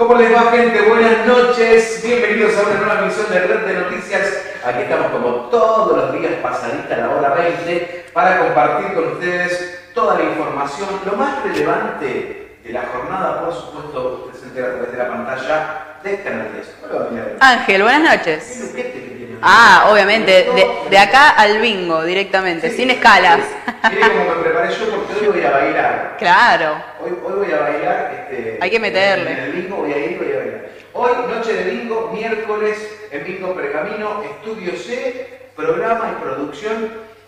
¿Cómo les va, gente? Buenas noches. Bienvenidos a una nueva emisión de Red de Noticias. Aquí estamos como todos los días pasadita a la hora 20 para compartir con ustedes toda la información, lo más relevante de la jornada, por supuesto, usted se entera a través de la pantalla de Canal 10. Ángel, buenas noches. ¿Qué luquete que tiene? Obviamente, de acá al bingo directamente, Sí, sin escalas. Mire cómo me preparé yo porque hoy voy a bailar. Claro. Hoy voy a bailar. Hay que meterle. En el bingo voy a bailar. Hoy, noche de bingo, miércoles, en Bingo Pergamino, Estudio C, programa y producción.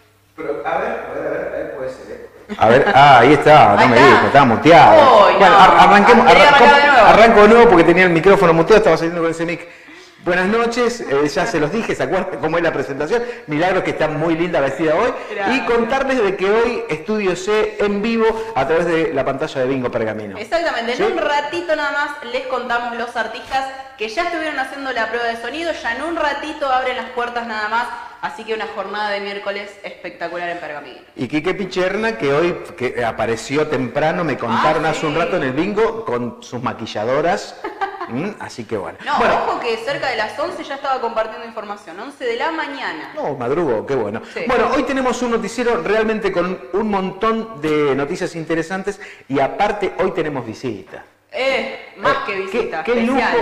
A ver, puede ser, A ver, ahí está, no me dijo, estaba muteado. Uy, bueno, no. Arranco de nuevo porque tenía el micrófono muteado, estaba saliendo con ese mic. Buenas noches, ya se los dije, ¿se acuerdan cómo es la presentación? Milagros que está muy linda vestida hoy. Gracias. Y contarles de que hoy Estudio C en vivo a través de la pantalla de Bingo Pergamino. Exactamente, ¿Sí? en un ratito nada más les contamos los artistas que ya estuvieron haciendo la prueba de sonido, ya en un ratito abren las puertas nada más, así que una jornada de miércoles espectacular en Pergamino. Y Quique Picherna, que hoy apareció temprano, me contaron hace un rato en el bingo con sus maquilladoras. Así que bueno. No, ojo que cerca de las 11 ya estaba compartiendo información, 11 de la mañana. No, madrugo, qué bueno. Sí. Bueno, hoy tenemos un noticiero realmente con un montón de noticias interesantes y aparte hoy tenemos visita. Más que visita, Qué especial.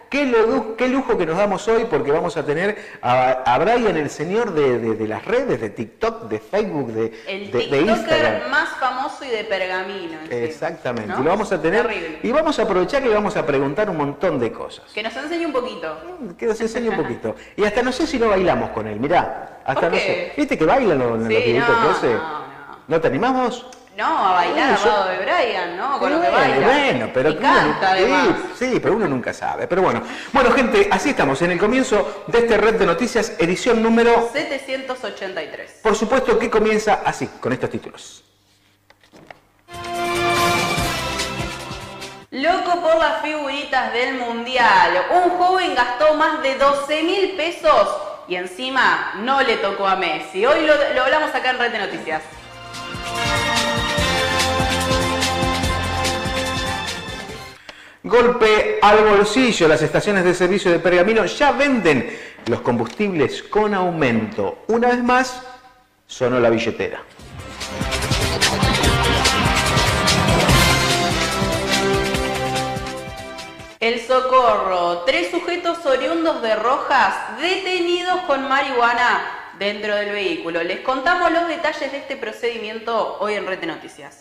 qué lujo que nos damos hoy porque vamos a tener a Brian, el señor de las redes, de TikTok, de Facebook, El de TikToker Instagram. más famoso y de Pergamino. Exactamente, ¿no? y lo vamos a tener Terrible. y vamos a aprovechar y vamos a preguntar un montón de cosas. Que nos enseñe un poquito. Que nos enseñe un poquito. Y hasta no sé si no bailamos con él, mirá. Hasta ¿Por no qué? sé. ¿Viste que bailan los Sí, videitos que hace? no. ¿No te animamos? No, a bailar Yo- al lado de Brian, ¿no? Con lo que Bueno, baila. bueno, pero y uno canta además. sí, pero uno nunca sabe. Pero bueno, gente, así estamos en el comienzo de este Red de Noticias, edición número, 783. por supuesto, que comienza así, con estos títulos. Loco por las figuritas del Mundial. Un joven gastó más de 12.000 pesos y encima no le tocó a Messi. Hoy lo hablamos acá en Red de Noticias. Golpe al bolsillo. Las estaciones de servicio de Pergamino ya venden los combustibles con aumento. Una vez más, sonó la billetera. El Socorro. 3 sujetos oriundos de Rojas detenidos con marihuana dentro del vehículo. Les contamos los detalles de este procedimiento hoy en Red de Noticias.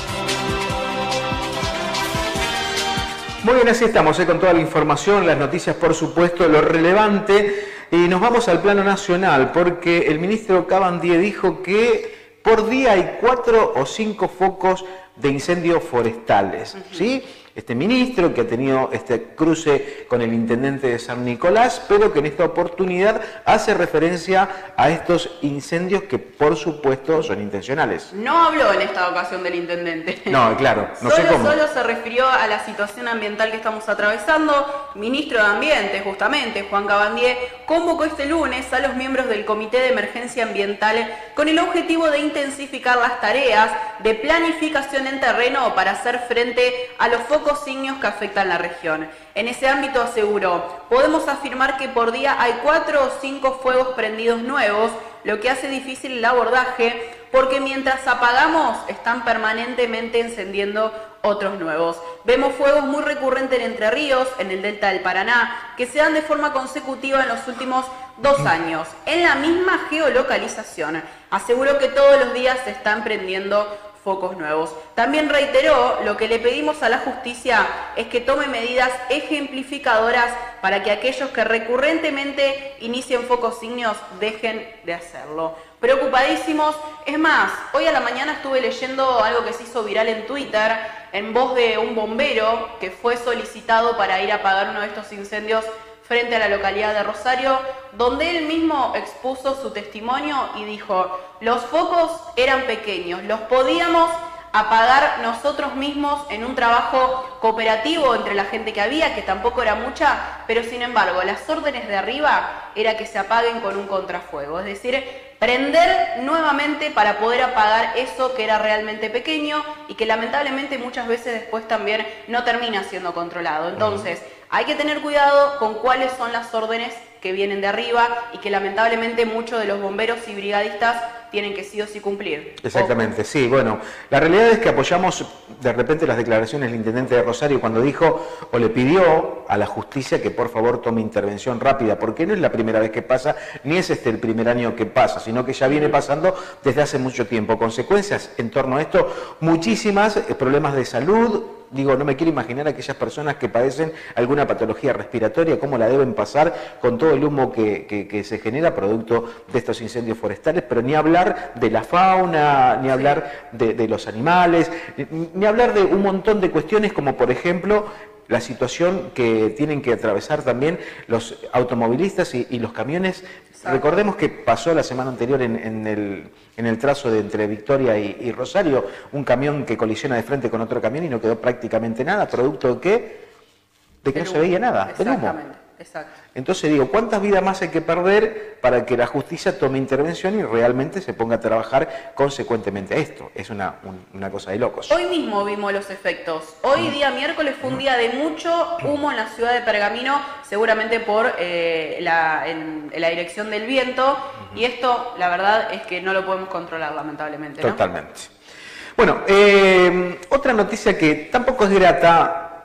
Muy bien, así estamos, con toda la información, las noticias, por supuesto, lo relevante. Y nos vamos al plano nacional, porque el ministro Cabandier dijo que por día hay 4 o 5 focos de incendios forestales, ¿sí? Este ministro que ha tenido este cruce con el intendente de San Nicolás, pero que en esta oportunidad hace referencia a estos incendios que por supuesto son intencionales. No habló en esta ocasión del intendente. No, claro, no sé cómo. Solo se refirió a la situación ambiental que estamos atravesando. Ministro de Ambiente, justamente, Juan Cabandier, convocó este lunes a los miembros del Comité de Emergencia Ambiental con el objetivo de intensificar las tareas de planificación en terreno para hacer frente a los focos signos que afectan la región. En ese ámbito aseguró, podemos afirmar que por día hay 4 o 5 fuegos prendidos nuevos, lo que hace difícil el abordaje porque mientras apagamos están permanentemente encendiendo otros nuevos. Vemos fuegos muy recurrentes en Entre Ríos, en el delta del Paraná, que se dan de forma consecutiva en los últimos 2 años, en la misma geolocalización. Aseguró que todos los días se están prendiendo focos nuevos. También reiteró, lo que le pedimos a la justicia es que tome medidas ejemplificadoras para que aquellos que recurrentemente inicien focos signos dejen de hacerlo. Preocupadísimos. Es más, hoy a la mañana estuve leyendo algo que se hizo viral en Twitter en voz de un bombero que fue solicitado para ir a apagar uno de estos incendios frente a la localidad de Rosario, donde él mismo expuso su testimonio y dijo, los focos eran pequeños, los podíamos apagar nosotros mismos en un trabajo cooperativo entre la gente que había, que tampoco era mucha, pero sin embargo las órdenes de arriba era que se apaguen con un contrafuego, es decir, prender nuevamente para poder apagar eso que era realmente pequeño y que lamentablemente muchas veces después también no termina siendo controlado. Entonces, hay que tener cuidado con cuáles son las órdenes que vienen de arriba y que lamentablemente muchos de los bomberos y brigadistas tienen que sí o sí cumplir. Exactamente, sí. Bueno, la realidad es que apoyamos de repente las declaraciones del intendente de Rosario cuando dijo o le pidió a la justicia que por favor tome intervención rápida, porque no es la primera vez que pasa, ni es este el primer año que pasa, sino que ya viene pasando desde hace mucho tiempo. Consecuencias en torno a esto, muchísimas, problemas de salud. Digo, no me quiero imaginar a aquellas personas que padecen alguna patología respiratoria, cómo la deben pasar con todo el humo que se genera producto de estos incendios forestales, pero ni hablar de la fauna, ni hablar de los animales, ni hablar de un montón de cuestiones como por ejemplo la situación que tienen que atravesar también los automovilistas y los camiones. Exacto. Recordemos que pasó la semana anterior en el trazo de entre Victoria y Rosario, un camión que colisiona de frente con otro camión y no quedó prácticamente nada, producto de que no se veía nada, del humo. Exacto. Entonces digo, ¿cuántas vidas más hay que perder para que la justicia tome intervención y realmente se ponga a trabajar consecuentemente a esto? Es una cosa de locos. Hoy mismo vimos los efectos. Hoy día miércoles fue un día de mucho humo en la ciudad de Pergamino, seguramente por la dirección del viento, y esto la verdad es que no lo podemos controlar lamentablemente, ¿no? Totalmente. Bueno, otra noticia que tampoco es grata,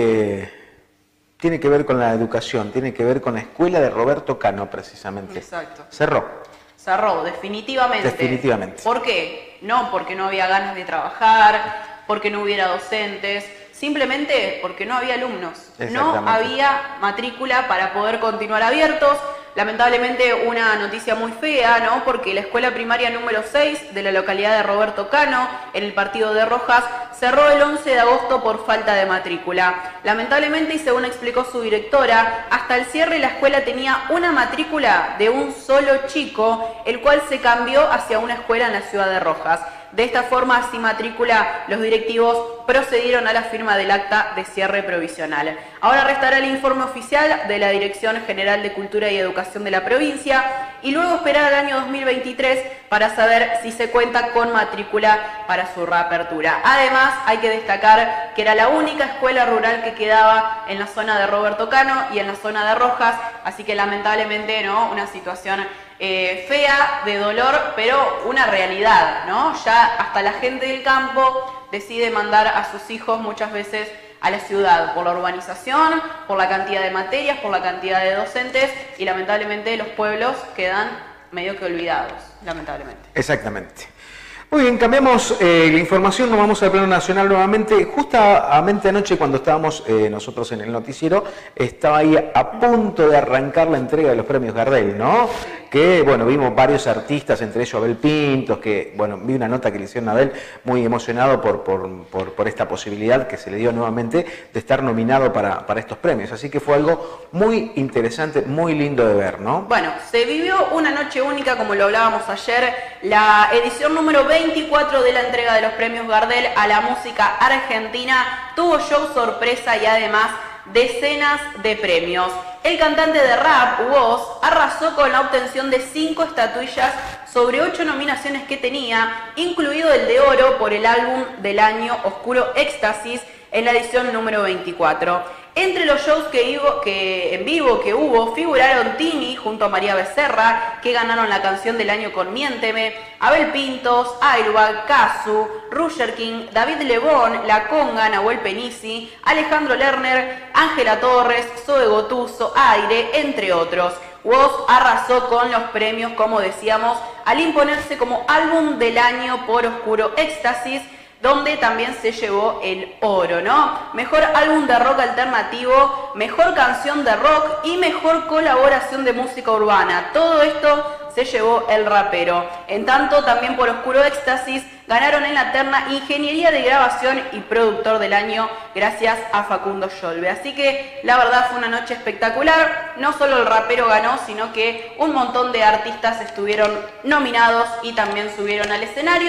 tiene que ver con la educación, tiene que ver con la escuela de Roberto Cano, precisamente. Exacto. Cerró, definitivamente. Definitivamente. ¿Por qué? No porque no había ganas de trabajar, porque no hubiera docentes, simplemente porque no había alumnos. No había matrícula para poder continuar abiertos. Lamentablemente una noticia muy fea, ¿no? Porque la escuela primaria número 6 de la localidad de Roberto Cano, en el partido de Rojas, cerró el 11 de agosto por falta de matrícula. Lamentablemente, y según explicó su directora, hasta el cierre la escuela tenía una matrícula de un solo chico, el cual se cambió hacia una escuela en la ciudad de Rojas. De esta forma, sin matrícula, los directivos procedieron a la firma del acta de cierre provisional. Ahora restará el informe oficial de la Dirección General de Cultura y Educación de la provincia y luego esperar al año 2023 para saber si se cuenta con matrícula para su reapertura. Además, hay que destacar que era la única escuela rural que quedaba en la zona de Roberto Cano y en la zona de Rojas, así que lamentablemente, ¿no?, una situación fea, de dolor, pero una realidad, ¿no? Ya hasta la gente del campo decide mandar a sus hijos muchas veces a la ciudad por la urbanización, por la cantidad de materias, por la cantidad de docentes, y lamentablemente los pueblos quedan medio que olvidados, lamentablemente. Exactamente. Muy bien, cambiamos la información, nos vamos al plano nacional nuevamente. Justamente anoche cuando estábamos nosotros en el noticiero, estaba ahí a punto de arrancar la entrega de los premios Gardel, ¿no? Que, bueno, vimos varios artistas, entre ellos Abel Pintos, que, bueno, vi una nota que le hicieron a Abel muy emocionado por esta posibilidad que se le dio nuevamente de estar nominado para estos premios. Así que fue algo muy interesante, muy lindo de ver, ¿no? Bueno, se vivió una noche única, como lo hablábamos ayer, la edición número 24 de la entrega de los premios Gardel a la música argentina tuvo show sorpresa y además decenas de premios. El cantante de rap, Woz, arrasó con la obtención de 5 estatuillas sobre 8 nominaciones que tenía, incluido el de oro por el álbum del año Oscuro Éxtasis en la edición número 24. Entre los shows en vivo que hubo figuraron Tini junto a María Becerra, que ganaron la canción del año con Miénteme, Abel Pintos, Airbag, Casu, Roger King, David Lebón, La Conga, Nahuel Penisi, Alejandro Lerner, Ángela Torres, Zoe Gotuso, Aire, entre otros. Woz arrasó con los premios, como decíamos, al imponerse como álbum del año por Oscuro Éxtasis, donde también se llevó el oro, ¿no? Mejor álbum de rock alternativo, mejor canción de rock y mejor colaboración de música urbana. Todo esto se llevó el rapero. En tanto, también por Oscuro Éxtasis ganaron en la terna Ingeniería de Grabación y Productor del Año, gracias a Facundo Yolbe. Así que la verdad fue una noche espectacular. No solo el rapero ganó, sino que un montón de artistas estuvieron nominados y también subieron al escenario.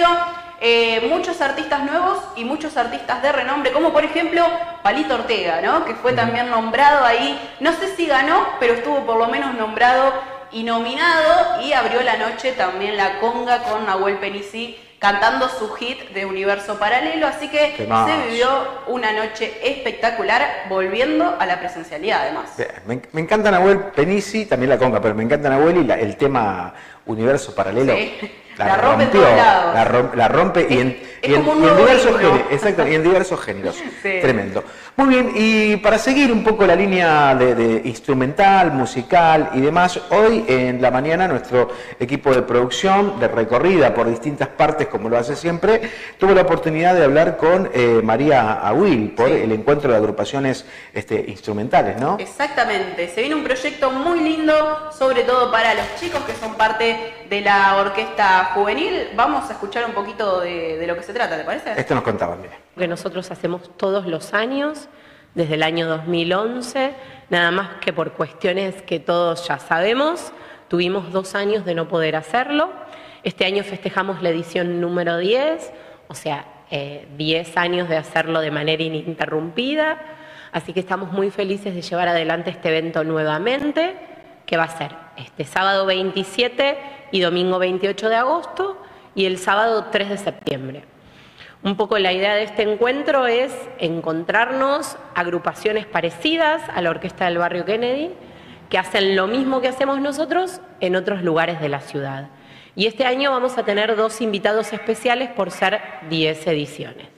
Muchos artistas nuevos y muchos artistas de renombre, como por ejemplo Palito Ortega, ¿no?, que fue también nombrado ahí, no sé si ganó, pero estuvo por lo menos nombrado y nominado, y abrió la noche también la conga con Nahuel Penisi cantando su hit de Universo Paralelo, así que se vivió una noche espectacular, volviendo a la presencialidad además. Me encanta Nahuel Penisi, también la conga, pero me encanta Nahuel y el tema Universo Paralelo. Sí. La rompe en todos lados. La rompe y en diversos géneros. Exacto, y en diversos géneros. Sí. Tremendo. Muy bien, y para seguir un poco la línea de instrumental, musical y demás, hoy en la mañana nuestro equipo de producción, de recorrida por distintas partes, como lo hace siempre, tuvo la oportunidad de hablar con María Ahuil por el encuentro de agrupaciones instrumentales, ¿no? Exactamente, se viene un proyecto muy lindo, sobre todo para los chicos que son parte de la orquesta juvenil. Vamos a escuchar un poquito de lo que se trata, ¿te parece? Esto nos contaban, mire. Que nosotros hacemos todos los años, desde el año 2011, nada más que por cuestiones que todos ya sabemos, tuvimos 2 años de no poder hacerlo. Este año festejamos la edición número 10, o sea, 10 años de hacerlo de manera ininterrumpida, así que estamos muy felices de llevar adelante este evento nuevamente, que va a ser este sábado 27 y domingo 28 de agosto y el sábado 3 de septiembre. Un poco la idea de este encuentro es encontrarnos agrupaciones parecidas a la Orquesta del Barrio Kennedy, que hacen lo mismo que hacemos nosotros en otros lugares de la ciudad. Y este año vamos a tener 2 invitados especiales por ser 10 ediciones.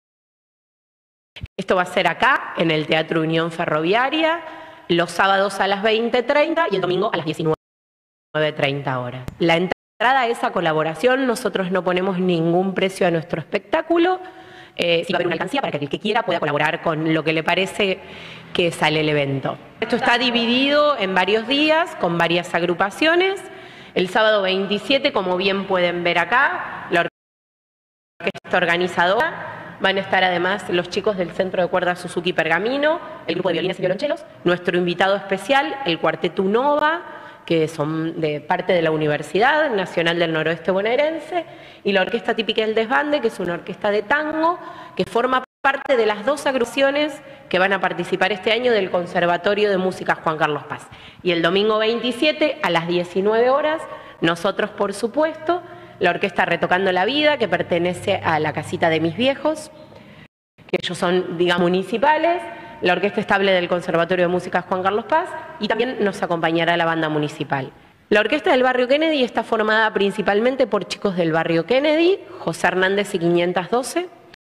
Esto va a ser acá, en el Teatro Unión Ferroviaria, los sábados a las 20:30 y el domingo a las 19:30 horas. La entrada a esa colaboración, nosotros no ponemos ningún precio a nuestro espectáculo, sí va a haber una alcancía para que el que quiera pueda colaborar con lo que le parece que sale el evento. Esto está dividido en varios días, con varias agrupaciones. El sábado 27, como bien pueden ver acá, la orquesta organizadora, van a estar además los chicos del Centro de Cuerdas Suzuki Pergamino, el grupo de violines y violonchelos, nuestro invitado especial, el Cuarteto Nova, que son de parte de la Universidad Nacional del Noroeste Bonaerense, y la Orquesta Típica del Desbande, que es una orquesta de tango, que forma parte de las 2 agrupaciones que van a participar este año del Conservatorio de Música Juan Carlos Paz. Y el domingo 27, a las 19 horas, nosotros, por supuesto, la Orquesta Retocando la Vida, que pertenece a la casita de mis viejos, que ellos son, digamos, municipales, la Orquesta Estable del Conservatorio de Música Juan Carlos Paz, y también nos acompañará la banda municipal. La Orquesta del Barrio Kennedy está formada principalmente por chicos del Barrio Kennedy, José Hernández y 512,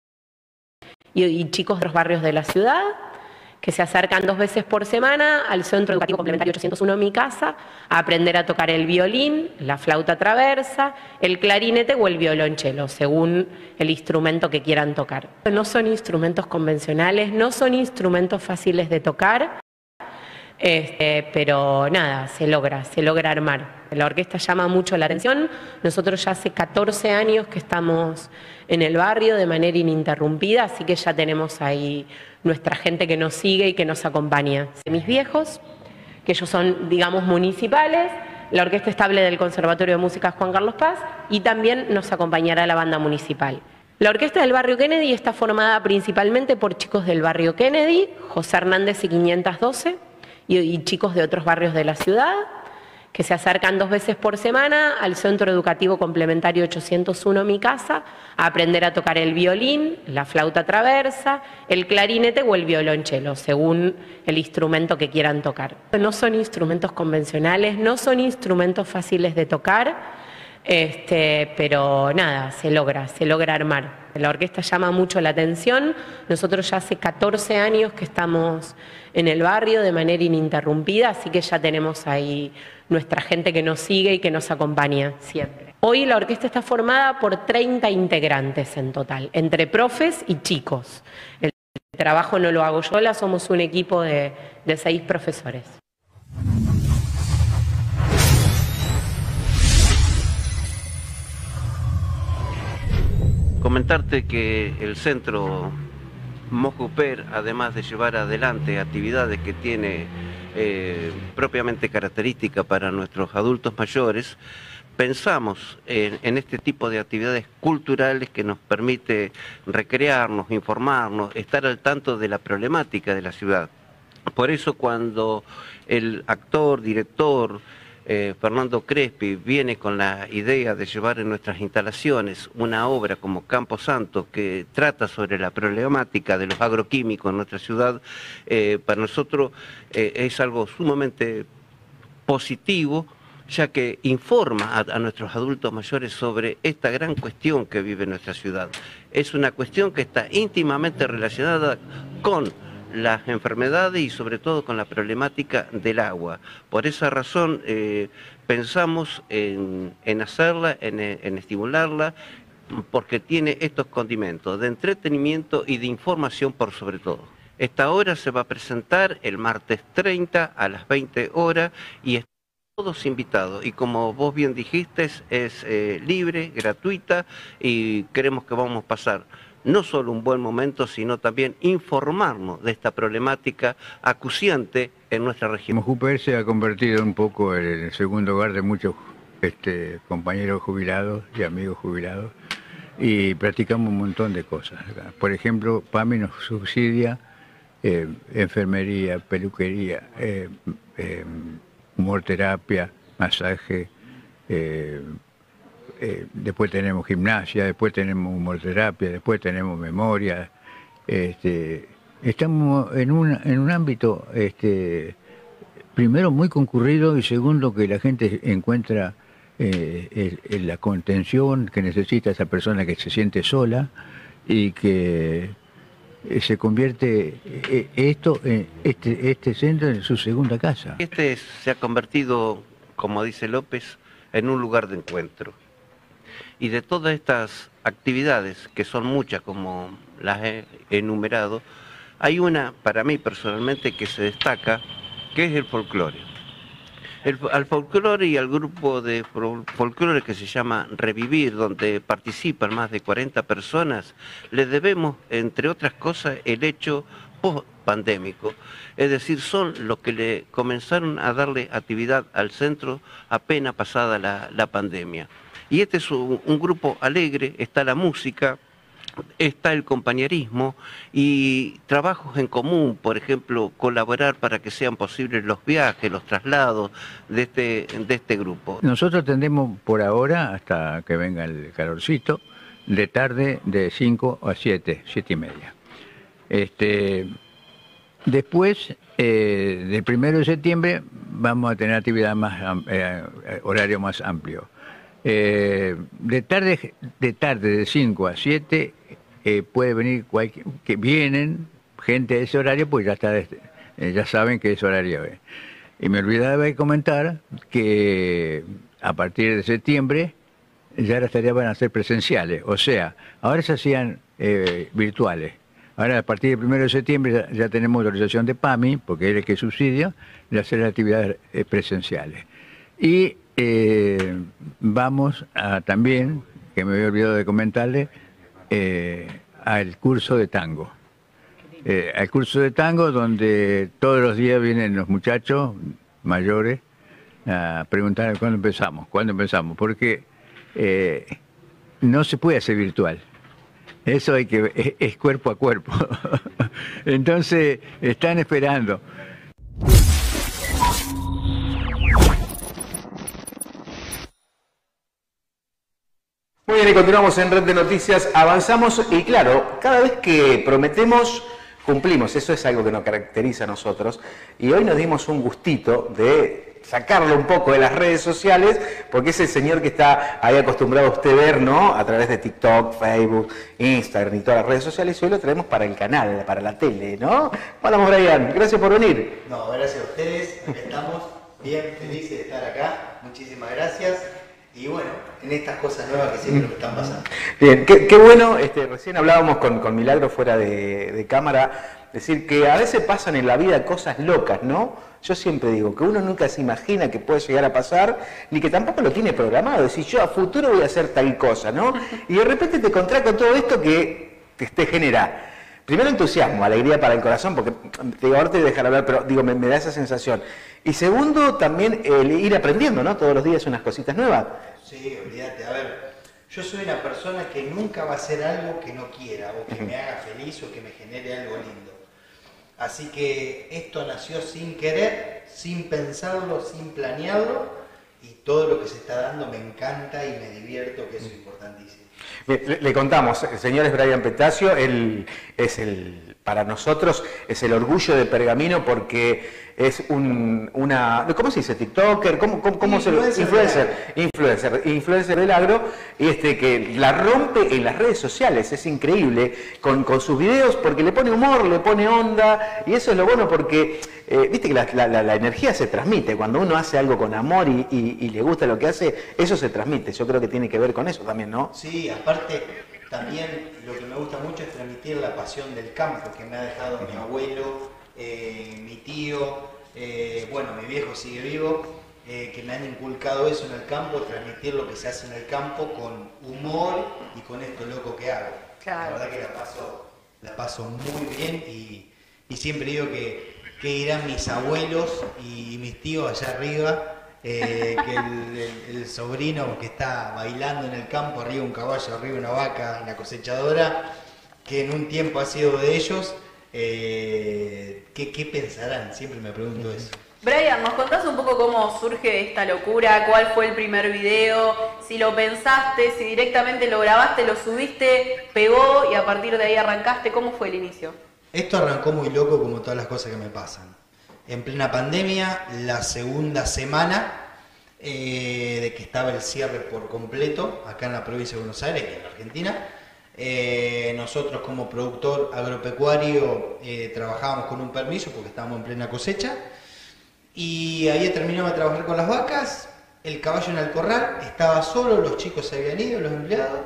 y chicos de los barrios de la ciudad, que se acercan 2 veces por semana al Centro Educativo Complementario 801 Mi Casa a aprender a tocar el violín, la flauta traversa, el clarinete o el violonchelo, según el instrumento que quieran tocar. No son instrumentos convencionales, no son instrumentos fáciles de tocar, pero nada, se logra armar. La orquesta llama mucho la atención. Nosotros ya hace 14 años que estamos en el barrio de manera ininterrumpida, así que ya tenemos ahí nuestra gente que nos sigue y que nos acompaña. Mis viejos, que ellos son, digamos, municipales, la Orquesta Estable del Conservatorio de Música Juan Carlos Paz, y también nos acompañará la banda municipal. La Orquesta del Barrio Kennedy está formada principalmente por chicos del Barrio Kennedy, José Hernández y 512, y chicos de otros barrios de la ciudad, que se acercan 2 veces por semana al Centro Educativo Complementario 801 Mi Casa a aprender a tocar el violín, la flauta traversa, el clarinete o el violonchelo, según el instrumento que quieran tocar. No son instrumentos convencionales, no son instrumentos fáciles de tocar, pero nada, se logra armar. La orquesta llama mucho la atención. Nosotros ya hace 14 años que estamos en el barrio de manera ininterrumpida, así que ya tenemos ahí nuestra gente que nos sigue y que nos acompaña siempre. Hoy la orquesta está formada por 30 integrantes en total, entre profes y chicos. El trabajo no lo hago yo, somos un equipo de 6 profesores. Comentarte que el centro Mojuper, además de llevar adelante actividades que tiene propiamente característica para nuestros adultos mayores, pensamos en este tipo de actividades culturales que nos permite recrearnos, informarnos, estar al tanto de la problemática de la ciudad. Por eso cuando el actor, director, Fernando Crespi viene con la idea de llevar en nuestras instalaciones una obra como Campo Santo que trata sobre la problemática de los agroquímicos en nuestra ciudad, para nosotros es algo sumamente positivo, ya que informa a nuestros adultos mayores sobre esta gran cuestión que vive nuestra ciudad. Es una cuestión que está íntimamente relacionada con las enfermedades y sobre todo con la problemática del agua. Por esa razón pensamos en hacerla, en estimularla, porque tiene estos condimentos de entretenimiento y de información por sobre todo. Esta obra se va a presentar el martes 30 a las 20 horas y están todos invitados. Y como vos bien dijiste, es libre, gratuita y creemos que vamos a pasar no solo un buen momento, sino también informarnos de esta problemática acuciante en nuestra región. Mojuper se ha convertido un poco en el segundo hogar de muchos compañeros jubilados y amigos jubilados y practicamos un montón de cosas. Por ejemplo, PAMI nos subsidia enfermería, peluquería, humorterapia, masaje, después tenemos gimnasia, después tenemos humorterapia, después tenemos memoria. Estamos en un ámbito, primero muy concurrido y segundo que la gente encuentra la contención que necesita esa persona que se siente sola y que se convierte este centro en su segunda casa. Se ha convertido, como dice López, en un lugar de encuentro. Y de todas estas actividades, que son muchas como las he enumerado, hay una, para mí personalmente, que se destaca, que es el folclore. Al folclore y al grupo de folclore que se llama Revivir, donde participan más de 40 personas, le debemos, entre otras cosas, el hecho post-pandémico. Es decir, son los que le comenzaron a darle actividad al centro apenas pasada la pandemia. Y este es un grupo alegre, está la música, está el compañerismo y trabajos en común, por ejemplo, colaborar para que sean posibles los viajes, los traslados de este grupo. Nosotros tendremos por ahora, hasta que venga el calorcito, de tarde de 5 a 7, 7 y media. Después, del 1 de septiembre, vamos a tener actividad horario más amplio. De tarde de 5 a 7 puede venir que vienen gente de ese horario, pues ya saben que ese horario es. Y me olvidaba de comentar que a partir de septiembre ya las tareas van a ser presenciales, o sea, ahora se hacían virtuales. Ahora a partir del 1 de septiembre ya tenemos autorización de PAMI, porque es el que subsidia, de hacer actividades presenciales. Y vamos a también, que me había olvidado de comentarle, al curso de tango. Al curso de tango donde todos los días vienen los muchachos mayores a preguntar cuándo empezamos, porque no se puede hacer virtual. Eso es cuerpo a cuerpo. Entonces están esperando. Muy bien, y continuamos en Red de Noticias, avanzamos y claro, cada vez que prometemos, cumplimos, eso es algo que nos caracteriza a nosotros y hoy nos dimos un gustito de sacarlo un poco de las redes sociales porque es el señor que está ahí acostumbrado a usted ver, ¿no? A través de TikTok, Facebook, Instagram y todas las redes sociales y hoy lo traemos para el canal, para la tele, ¿no? Hola, Brian, gracias por venir. No, gracias a ustedes, acá estamos, bien felices de estar acá, muchísimas gracias. Y bueno, en estas cosas nuevas que siempre me están pasando. Bien, qué bueno, recién hablábamos con Milagro fuera de cámara, decir que a veces pasan en la vida cosas locas, ¿no? Yo siempre digo que uno nunca se imagina que puede llegar a pasar, ni que tampoco lo tiene programado, decir yo a futuro voy a hacer tal cosa, ¿no? Y de repente te encontrás con todo esto que te genera, primero entusiasmo, alegría para el corazón, porque te digo, ahora te voy a dejar hablar, pero digo, me da esa sensación. Y segundo, también el ir aprendiendo, ¿no? Todos los días unas cositas nuevas. Sí, olvídate. A ver, yo soy una persona que nunca va a hacer algo que no quiera, o que me haga feliz, o que me genere algo lindo. Así que esto nació sin querer, sin pensarlo, sin planearlo, y todo lo que se está dando me encanta y me divierto, que eso es importantísimo. Le contamos, el señor es Brian Petacio, él es para nosotros es el orgullo de Pergamino porque es una, ¿cómo se dice? TikToker, ¿cómo se lo influencer del agro, y que la rompe en las redes sociales, es increíble, con sus videos, porque le pone humor, le pone onda, y eso es lo bueno porque, viste que la energía se transmite, cuando uno hace algo con amor y le gusta lo que hace, eso se transmite, yo creo que tiene que ver con eso también, ¿no? Sí, aparte, también lo que me gusta mucho es transmitir la pasión del campo que me ha dejado mi abuelo, mi tío, bueno, mi viejo sigue vivo, que me han inculcado eso en el campo, transmitir lo que se hace en el campo con humor y con esto loco que hago. Claro. La verdad que la paso muy bien y siempre digo que irán mis abuelos y mis tíos allá arriba, que el sobrino que está bailando en el campo, arriba un caballo, arriba una vaca, en la cosechadora, que en un tiempo ha sido de ellos, ¿qué pensarán? Siempre me pregunto eso. Brian, ¿nos contás un poco cómo surge esta locura? ¿Cuál fue el primer video? Si lo pensaste, si directamente lo grabaste, lo subiste, pegó y a partir de ahí arrancaste, ¿cómo fue el inicio? Esto arrancó muy loco como todas las cosas que me pasan. En plena pandemia, la segunda semana de que estaba el cierre por completo, acá en la provincia de Buenos Aires, que en la Argentina, nosotros como productor agropecuario trabajábamos con un permiso porque estábamos en plena cosecha, y ahí terminamos de trabajar con las vacas, el caballo en el corral, estaba solo, los chicos se habían ido, los empleados,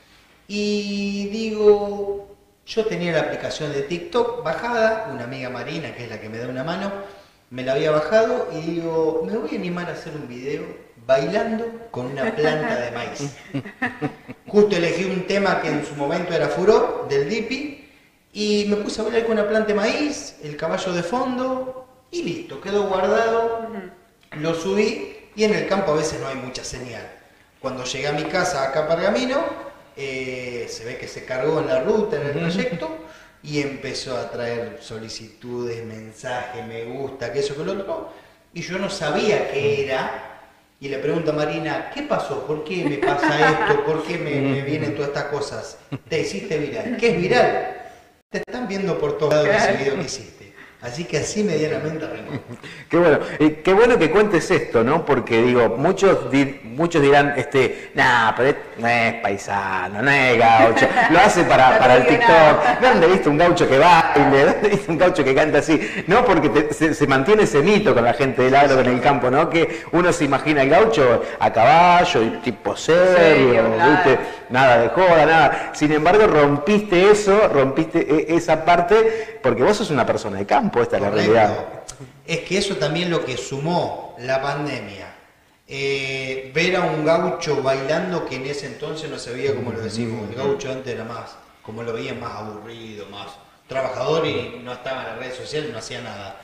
y digo... Yo tenía la aplicación de TikTok bajada, una amiga Marina, que es la que me da una mano, me la había bajado y digo, me voy a animar a hacer un video bailando con una planta de maíz. Justo elegí un tema que en su momento era furor, del Dipi, y me puse a bailar con una planta de maíz, el caballo de fondo, y listo, quedó guardado, lo subí, y en el campo a veces no hay mucha señal. Cuando llegué a mi casa acá a Pergamino, se ve que se cargó en la ruta, en el trayecto, y empezó a traer solicitudes, mensajes, me gusta, que eso, que lo otro, y yo no sabía qué era, y le pregunto a Marina, ¿qué pasó? ¿Por qué me pasa esto? ¿Por qué me vienen todas estas cosas? Te hiciste viral. ¿Qué es viral? Te están viendo por todos lados ese video que hiciste. Así que así medianamente arrancó. Qué bueno que cuentes esto, ¿no? Porque digo, muchos dirán, pero no es paisano, no es gaucho, lo hace para el TikTok. ¿Dónde viste un gaucho que baile? ¿Dónde viste un gaucho que canta así? No, porque se mantiene ese mito con la gente del agro en el campo, ¿no? Que uno se imagina el gaucho a caballo, y tipo serio, ¿viste? Nada de joda, nada. Sin embargo, rompiste esa parte, porque vos sos una persona de campo. Esta es la realidad. Es que eso también lo que sumó la pandemia. Ver a un gaucho bailando que en ese entonces no se veía como lo decimos. El gaucho antes era más, como lo veían, más aburrido, más trabajador y no estaba en las redes sociales, no hacía nada.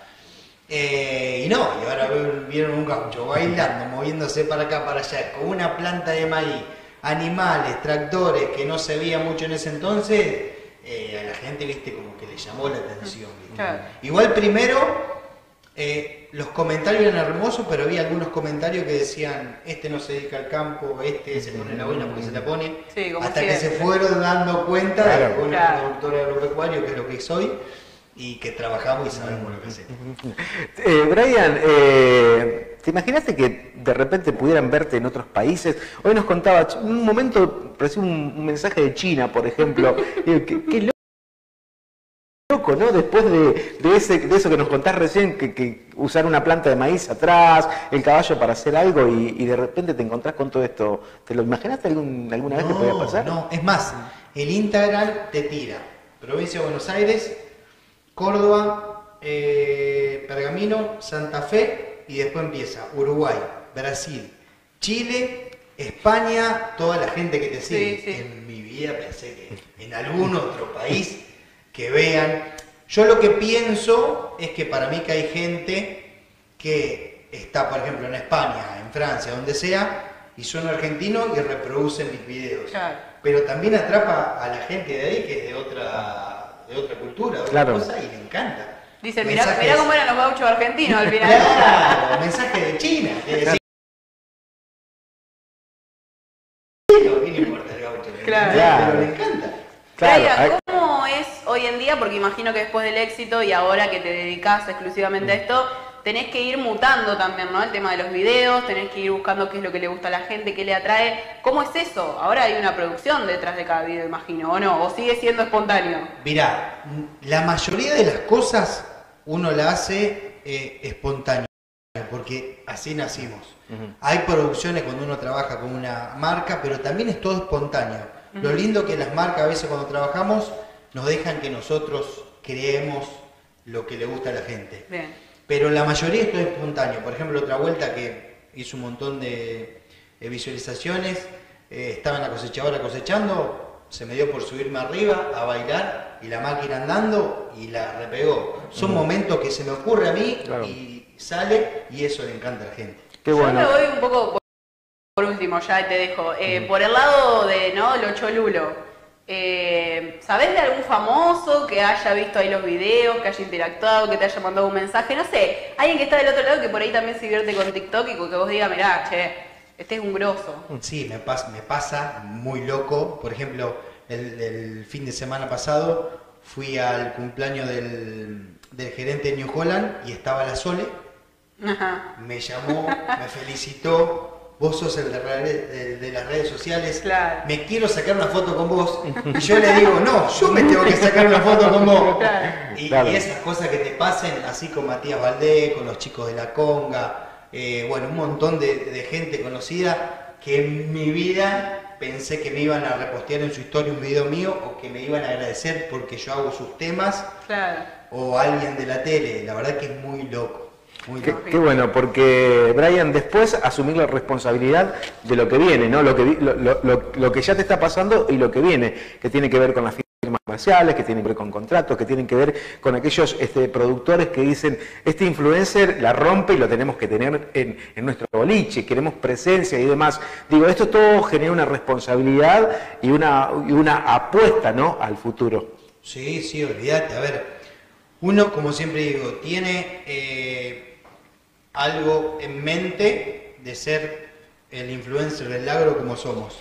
Y ahora vieron un gaucho bailando, moviéndose para acá, para allá, con una planta de maíz, animales, tractores, que no se veía mucho en ese entonces. A la gente, viste, como que le llamó la atención. Claro. Igual primero, los comentarios eran hermosos, pero había algunos comentarios que decían, no se dedica al campo, se pone la buena porque se la pone. Sí, hasta que se fueron dando cuenta de que un productor agropecuario, que es lo que soy, y que trabajamos y sabemos lo que hacemos. Brian, ¿te imaginaste que de repente pudieran verte en otros países? Hoy nos contaba, un momento recibí un mensaje de China, por ejemplo. Qué loco, ¿no? Después de eso que nos contás recién, que usar una planta de maíz atrás, el caballo para hacer algo y de repente te encontrás con todo esto. ¿Te lo imaginaste alguna vez que podía pasar? No, es más, el Instagram te tira provincia de Buenos Aires, Córdoba, Pergamino, Santa Fe, y después empieza Uruguay, Brasil, Chile, España, toda la gente que te sigue. Sí. En mi vida pensé que en algún otro país que vean. Yo lo que pienso es que para mí que hay gente que está, por ejemplo, en España, en Francia, donde sea, y son argentinos y reproducen mis videos. Claro. Pero también atrapa a la gente de ahí que es de otra cultura, de otra cosa, y le encanta. Dicen, mirá cómo eran los gauchos argentinos al final. Claro, mensaje de China. No le importa el gaucho. Claro. Pero le encanta. Claro, Brian, ¿cómo es hoy en día? Porque imagino que después del éxito y ahora que te dedicas exclusivamente a esto, tenés que ir mutando también, ¿no? El tema de los videos, tenés que ir buscando qué es lo que le gusta a la gente, qué le atrae. ¿Cómo es eso? Ahora hay una producción detrás de cada video, imagino, ¿o no? ¿O sigue siendo espontáneo? Mirá, la mayoría de las cosas uno la hace espontáneo, porque así nacimos. Hay producciones cuando uno trabaja con una marca, pero también es todo espontáneo. Lo lindo que las marcas a veces cuando trabajamos nos dejan que nosotros creemos lo que le gusta a la gente. Bien. Pero la mayoría es todo espontáneo. Por ejemplo, otra vuelta que hizo un montón de visualizaciones, estaba en la cosechadora cosechando, se me dio por subirme arriba a bailar y la máquina andando y la repegó. Son momentos que se me ocurre a mí y sale y eso le encanta a la gente. Qué bueno. Yo me voy un poco, por último, ya te dejo, por el lado de, ¿no?, lo cholulo. ¿Sabés de algún famoso que haya visto ahí los videos, que haya interactuado, que te haya mandado un mensaje? No sé, alguien que está del otro lado que por ahí también se divierte con TikTok y que vos digas, mirá, che, este es un grosso. Sí, me pasa muy loco. Por ejemplo, el fin de semana pasado fui al cumpleaños del gerente de New Holland y estaba la Sole. Ajá. Me llamó, me felicitó, vos sos el de las redes sociales, Claro. me quiero sacar una foto con vos. Y yo le digo, no, yo me tengo que sacar una foto con vos. Claro. Y esas cosas que te pasen, así con Matías Valdés, con los chicos de La Conga, bueno, un montón de gente conocida que en mi vida pensé que me iban a repostear en su historia un video mío o que me iban a agradecer porque yo hago sus temas, Claro. o alguien de la tele. La verdad que es muy loco. Muy loco. Qué bueno, porque Brian, después asumir la responsabilidad de lo que viene, ¿no? Lo que ya te está pasando y lo que viene, que tiene que ver con las firmas comerciales, que tiene que ver con contratos, que tienen que ver con aquellos productores que dicen, este influencer la rompe y lo tenemos que tener en nuestro boliche, queremos presencia y demás. Digo, esto todo genera una responsabilidad y una apuesta, ¿no?, al futuro. Sí, sí, olvídate. A ver, uno, como siempre digo, tiene algo en mente de ser el influencer del agro como somos.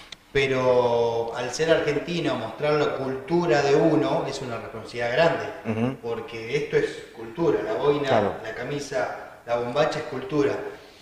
Pero al ser argentino, mostrar la cultura de uno es una responsabilidad grande. Porque esto es cultura, la boina, Claro. la camisa, la bombacha es cultura.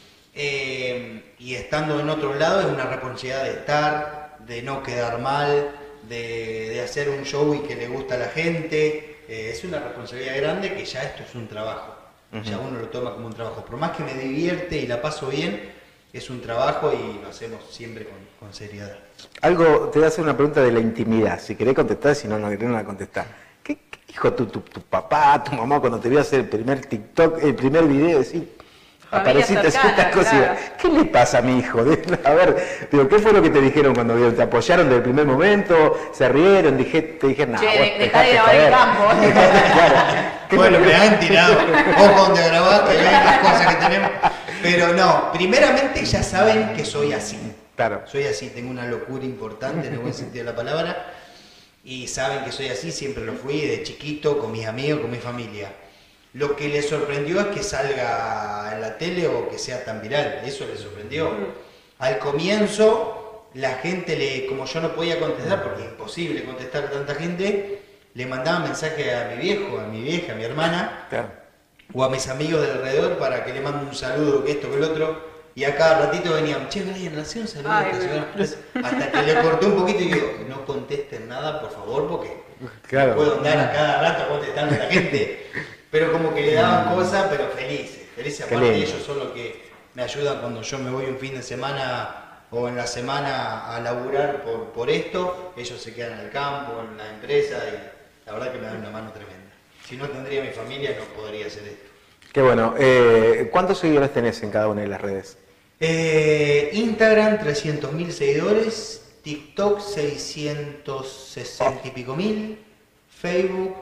Y estando en otro lado es una responsabilidad de estar, de no quedar mal, de hacer un show y que le gusta a la gente. Es una responsabilidad grande que ya esto es un trabajo. Ya uno lo toma como un trabajo. Por más que me divierte y la paso bien, es un trabajo y lo hacemos siempre con seriedad. Algo, te voy a hacer una pregunta de la intimidad. Si querés contestar, si no, no querés, no la contestás. ¿Qué dijo tu papá, tu mamá cuando te vio hacer el primer TikTok, el primer video? Decir, apareciste haciendo estas cosas. Claro. ¿Qué le pasa a mi hijo? A ver, digo, ¿qué fue lo que te dijeron cuando vieron? ¿Te apoyaron desde el primer momento? ¿Se rieron? Te dijeron, nada, Che, dejá de grabar el campo. Bueno, me han tirado. Ojo donde grabaste, ven las cosas que tenemos. Pero no, primeramente ya saben que soy así. Claro. Soy así, tengo una locura importante en el buen sentido de la palabra. Y saben que soy así, siempre lo fui, de chiquito, con mis amigos, con mi familia. Lo que les sorprendió es que salga en la tele o que sea tan viral. Eso les sorprendió. Al comienzo, la gente, como yo no podía contestar, porque es imposible contestar a tanta gente, le mandaba mensaje a mi viejo, a mi vieja, a mi hermana, Claro. o a mis amigos de alrededor para que le manden un saludo, que esto, que el otro. Y a cada ratito venían, che, Brian, ¿le hacía un saludo a esta señora? Hasta que le corté un poquito y digo, no contesten nada, por favor, porque Claro. no puedo andar a cada rato contestando a la gente. Pero como que le daban cosas, pero felices. Felices, Qué aparte lindo. ellos son los que me ayudan cuando yo me voy un fin de semana o en la semana a laburar por esto. Ellos se quedan en el campo, en la empresa y la verdad que me dan una mano tremenda. Si no tendría mi familia no podría hacer esto. Qué bueno. ¿Cuántos seguidores tenés en cada una de las redes? Instagram 300.000 seguidores, TikTok 660 y pico mil, Facebook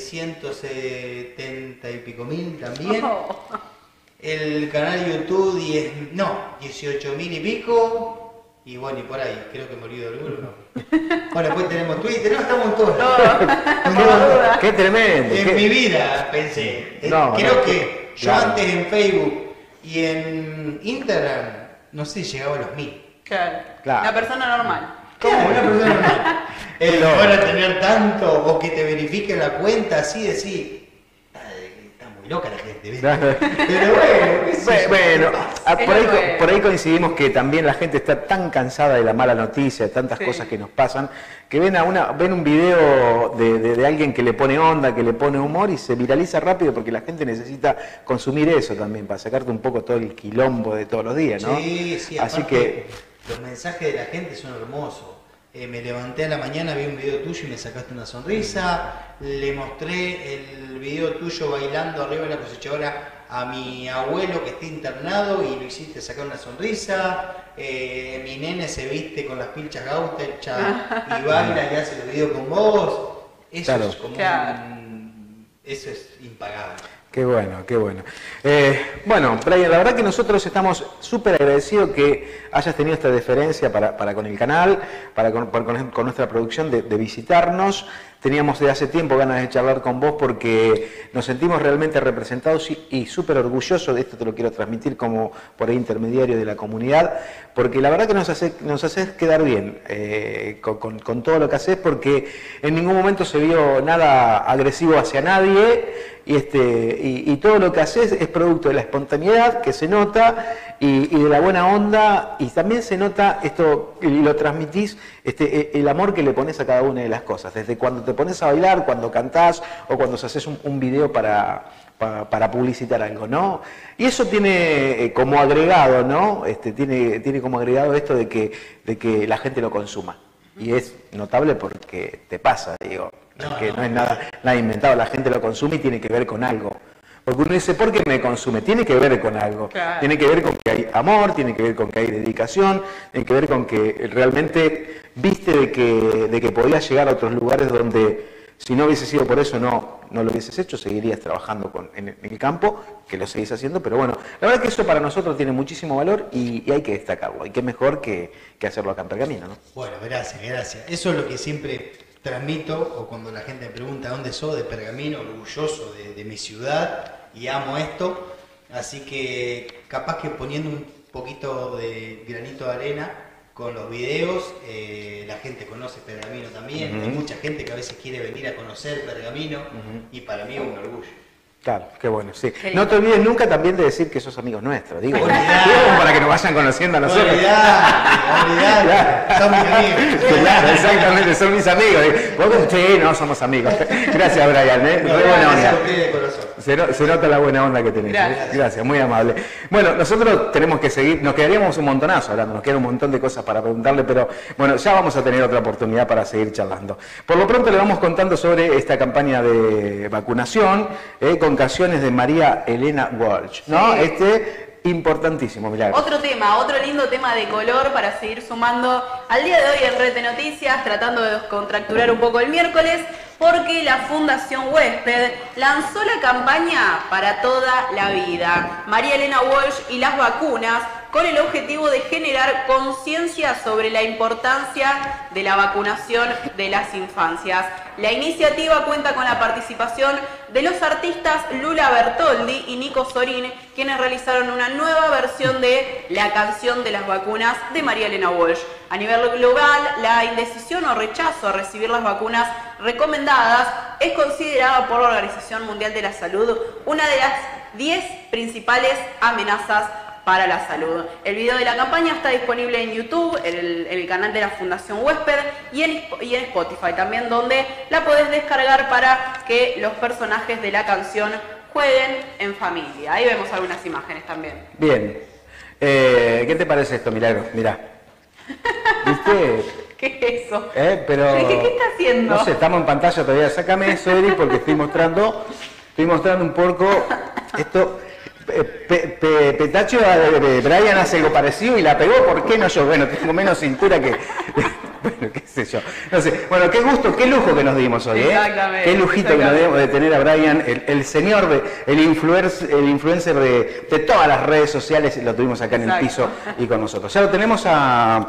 670 y pico mil también, el canal YouTube 18.000 y pico, y bueno, y por ahí, creo que me olvido de alguno. Bueno, después tenemos Twitter, no, estamos en todos. ¡Qué tremendo! En mi vida pensé, creo que yo antes en Facebook y en Instagram, no sé, llegaba a los 1000. Claro. Claro. La persona normal. Claro, una persona normal. Para tener tanto o que te verifique la cuenta, así decir. Está muy loca la gente, ¿viste? Pero bueno, qué sé yo, Bueno, ¿qué pasa? por ahí coincidimos que también la gente está tan cansada de la mala noticia, de tantas Sí. cosas que nos pasan, que ven un video de alguien que le pone onda, que le pone humor y se viraliza rápido porque la gente necesita consumir eso también, para sacarte un poco todo el quilombo de todos los días, ¿no? Sí, sí, Así aparte, que, los mensajes de la gente son hermosos. Me levanté a la mañana, vi un video tuyo y me sacaste una sonrisa. Le mostré el video tuyo bailando arriba de la cosechadora a mi abuelo que está internado y lo hiciste sacar una sonrisa. Mi nene se viste con las pilchas gauchas y baila y hace el video con vos. Eso Claro. es como Claro. eso es impagable. qué bueno, qué bueno. Bueno, Brian, la verdad que nosotros estamos súper agradecidos que hayas tenido esta deferencia para con el canal, con nuestra producción de visitarnos. Teníamos desde hace tiempo ganas de charlar con vos porque nos sentimos realmente representados y súper orgullosos de esto, te lo quiero transmitir como por ahí intermediario de la comunidad, porque la verdad que nos haces quedar bien con todo lo que haces, porque en ningún momento se vio nada agresivo hacia nadie. Y todo lo que haces es producto de la espontaneidad que se nota y de la buena onda, y también se nota esto y lo transmitís, el amor que le pones a cada una de las cosas, desde cuando te pones a bailar, cuando cantás o cuando haces un video para publicitar algo, ¿no? Y eso tiene como agregado, ¿no? Tiene como agregado esto de que la gente lo consuma. Y es notable porque te pasa, digo. Que no es nada inventado, la gente lo consume y tiene que ver con algo. Porque uno dice, ¿por qué me consume? Tiene que ver con algo. Claro. Tiene que ver con que hay amor, tiene que ver con que hay dedicación, tiene que ver con que realmente viste de que podías llegar a otros lugares donde si no hubiese sido por eso no lo hubieses hecho, seguirías trabajando en el campo, que lo seguís haciendo, pero bueno, la verdad que eso para nosotros tiene muchísimo valor y hay que destacarlo. Y qué mejor que hacerlo acá en Pergamino, ¿no? Bueno, gracias. Eso es lo que siempre transmito, o cuando la gente me pregunta dónde soy, de Pergamino, orgulloso de mi ciudad y amo esto. Así que capaz que poniendo un poquito de granito de arena con los videos, la gente conoce Pergamino también. Hay mucha gente que a veces quiere venir a conocer Pergamino y para mí es un orgullo. Claro, qué bueno, sí. Qué No lindo. te olvides nunca también de decir que sos amigos nuestros, digo, Olvidate. digo como para que nos vayan conociendo a nosotros. Olvidate, son mis amigos. Claro, exactamente, son mis amigos. Vos, sí, no, somos amigos. Gracias, Brian, re buena onda. Gracias a ustedes de corazón. Se nota la buena onda que tenés. Gracias. Gracias, muy amable. Bueno, nosotros tenemos que seguir, nos quedaríamos un montonazo hablando, nos queda un montón de cosas para preguntarle, pero bueno, ya vamos a tener otra oportunidad para seguir charlando. Por lo pronto le vamos contando sobre esta campaña de vacunación con canciones de María Elena Walsh, ¿no? Sí. Importantísimo, Milagro. Otro tema, otro lindo tema de color para seguir sumando al día de hoy en Red de Noticias, tratando de descontracturar un poco el miércoles, porque la Fundación Huésped lanzó la campaña Para Toda la Vida, María Elena Walsh y las vacunas, con el objetivo de generar conciencia sobre la importancia de la vacunación de las infancias. La iniciativa cuenta con la participación de los artistas Lula Bertoldi y Nico Sorín, quienes realizaron una nueva versión de la canción de las vacunas de María Elena Walsh. A nivel global, la indecisión o rechazo a recibir las vacunas recomendadas es considerada por la Organización Mundial de la Salud una de las 10 principales amenazas para la salud. El video de la campaña está disponible en YouTube, en el canal de la Fundación Huésped y en Spotify también, donde la podés descargar para que los personajes de la canción jueguen en familia. Ahí vemos algunas imágenes también. Bien. ¿Qué te parece esto, Milagro? Mirá. ¿Viste? ¿Qué es eso? Pero, ¿Qué está haciendo? No sé, estamos en pantalla todavía. Sácame eso, Eri, porque estoy mostrando un poco esto. Petacho de Brian hace algo parecido y la pegó, ¿por qué no yo? Bueno, tengo menos cintura que... Bueno, qué sé yo. No sé. Bueno, qué gusto, qué lujo que nos dimos hoy, ¿eh? Exactamente, Qué lujito que nos dimos de tener a Brian, el señor, el influencer de todas las redes sociales, lo tuvimos acá en el Exacto. piso y con nosotros. Ya lo tenemos a...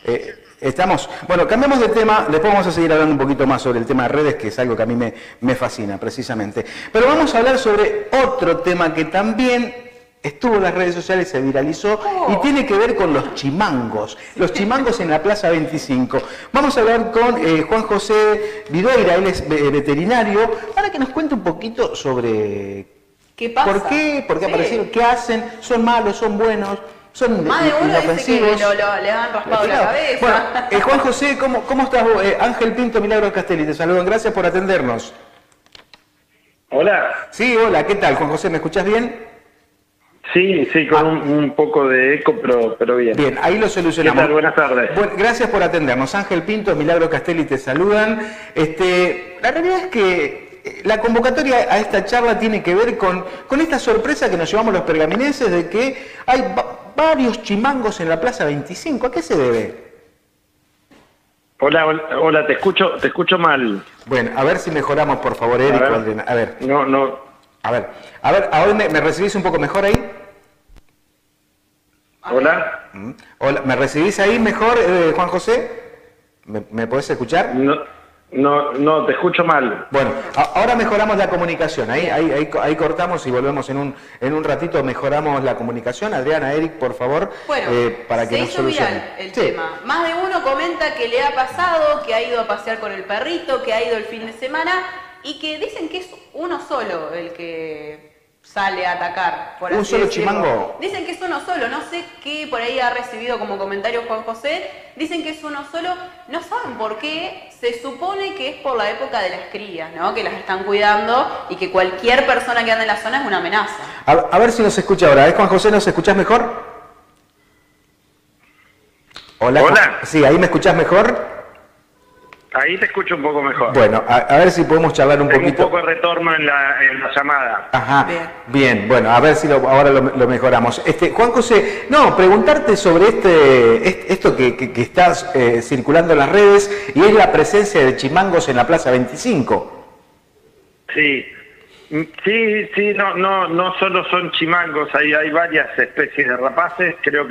bueno, cambiamos de tema, después vamos a seguir hablando un poquito más sobre el tema de redes, que es algo que a mí me fascina precisamente. Pero vamos a hablar sobre otro tema que también estuvo en las redes sociales, se viralizó y tiene que ver con los chimangos en la Plaza 25. Vamos a hablar con Juan José Vidoira, él es veterinario, para que nos cuente un poquito sobre ¿qué pasa? por qué aparecieron, qué hacen, son malos, son buenos, son más de uno inofensivos. dice que le han raspado la cabeza. Bueno, Juan José, ¿cómo estás vos? Ángel Pinto, Milagros Castelli, te saludan, gracias por atendernos. Hola. Sí, hola, ¿qué tal? Juan José, ¿me escuchás bien? Sí, con un poco de eco, pero bien. Bien, ahí lo solucionamos. ¿Qué tal? Buenas tardes. Bueno, gracias por atendernos. Ángel Pinto, Milagro Castelli te saludan. La realidad es que la convocatoria a esta charla tiene que ver con esta sorpresa que nos llevamos los pergaminenses de que hay varios chimangos en la Plaza 25. ¿A qué se debe? Hola, te escucho mal. Bueno, a ver si mejoramos, por favor, Eric. A ver. No. A ver, ¿ahora me recibís un poco mejor ahí? Hola. Hola, ¿me recibís ahí mejor, Juan José? ¿Me podés escuchar? No, te escucho mal. Bueno, ahora mejoramos la comunicación, ahí cortamos y volvemos en un ratito, mejoramos la comunicación. Adriana, Eric, por favor, bueno, para que nos solucione. Viral el tema. Más de uno comenta que le ha pasado, que ha ido a pasear con el perrito, que ha ido el fin de semana y que dicen que es uno solo el que sale a atacar. Por ¿Un así solo decirlo. chimango? Dicen que es uno solo, no sé qué por ahí ha recibido como comentario Juan José, dicen que es uno solo, no saben por qué, se supone que es por la época de las crías, ¿no? Que las están cuidando y que cualquier persona que ande en la zona es una amenaza. A ver si nos escucha ahora, Juan José, ¿nos escuchás mejor? Hola. Sí, ¿ahí me escuchás mejor? Ahí te escucho un poco mejor. Bueno, a ver si podemos charlar un poquito. Un poco de retorno en la llamada. Ajá, bien, bueno, a ver si ahora lo mejoramos. Juan José, preguntarte sobre esto que está circulando en las redes y es la presencia de chimangos en la Plaza 25. Sí, no solo son chimangos, hay varias especies de rapaces. Creo que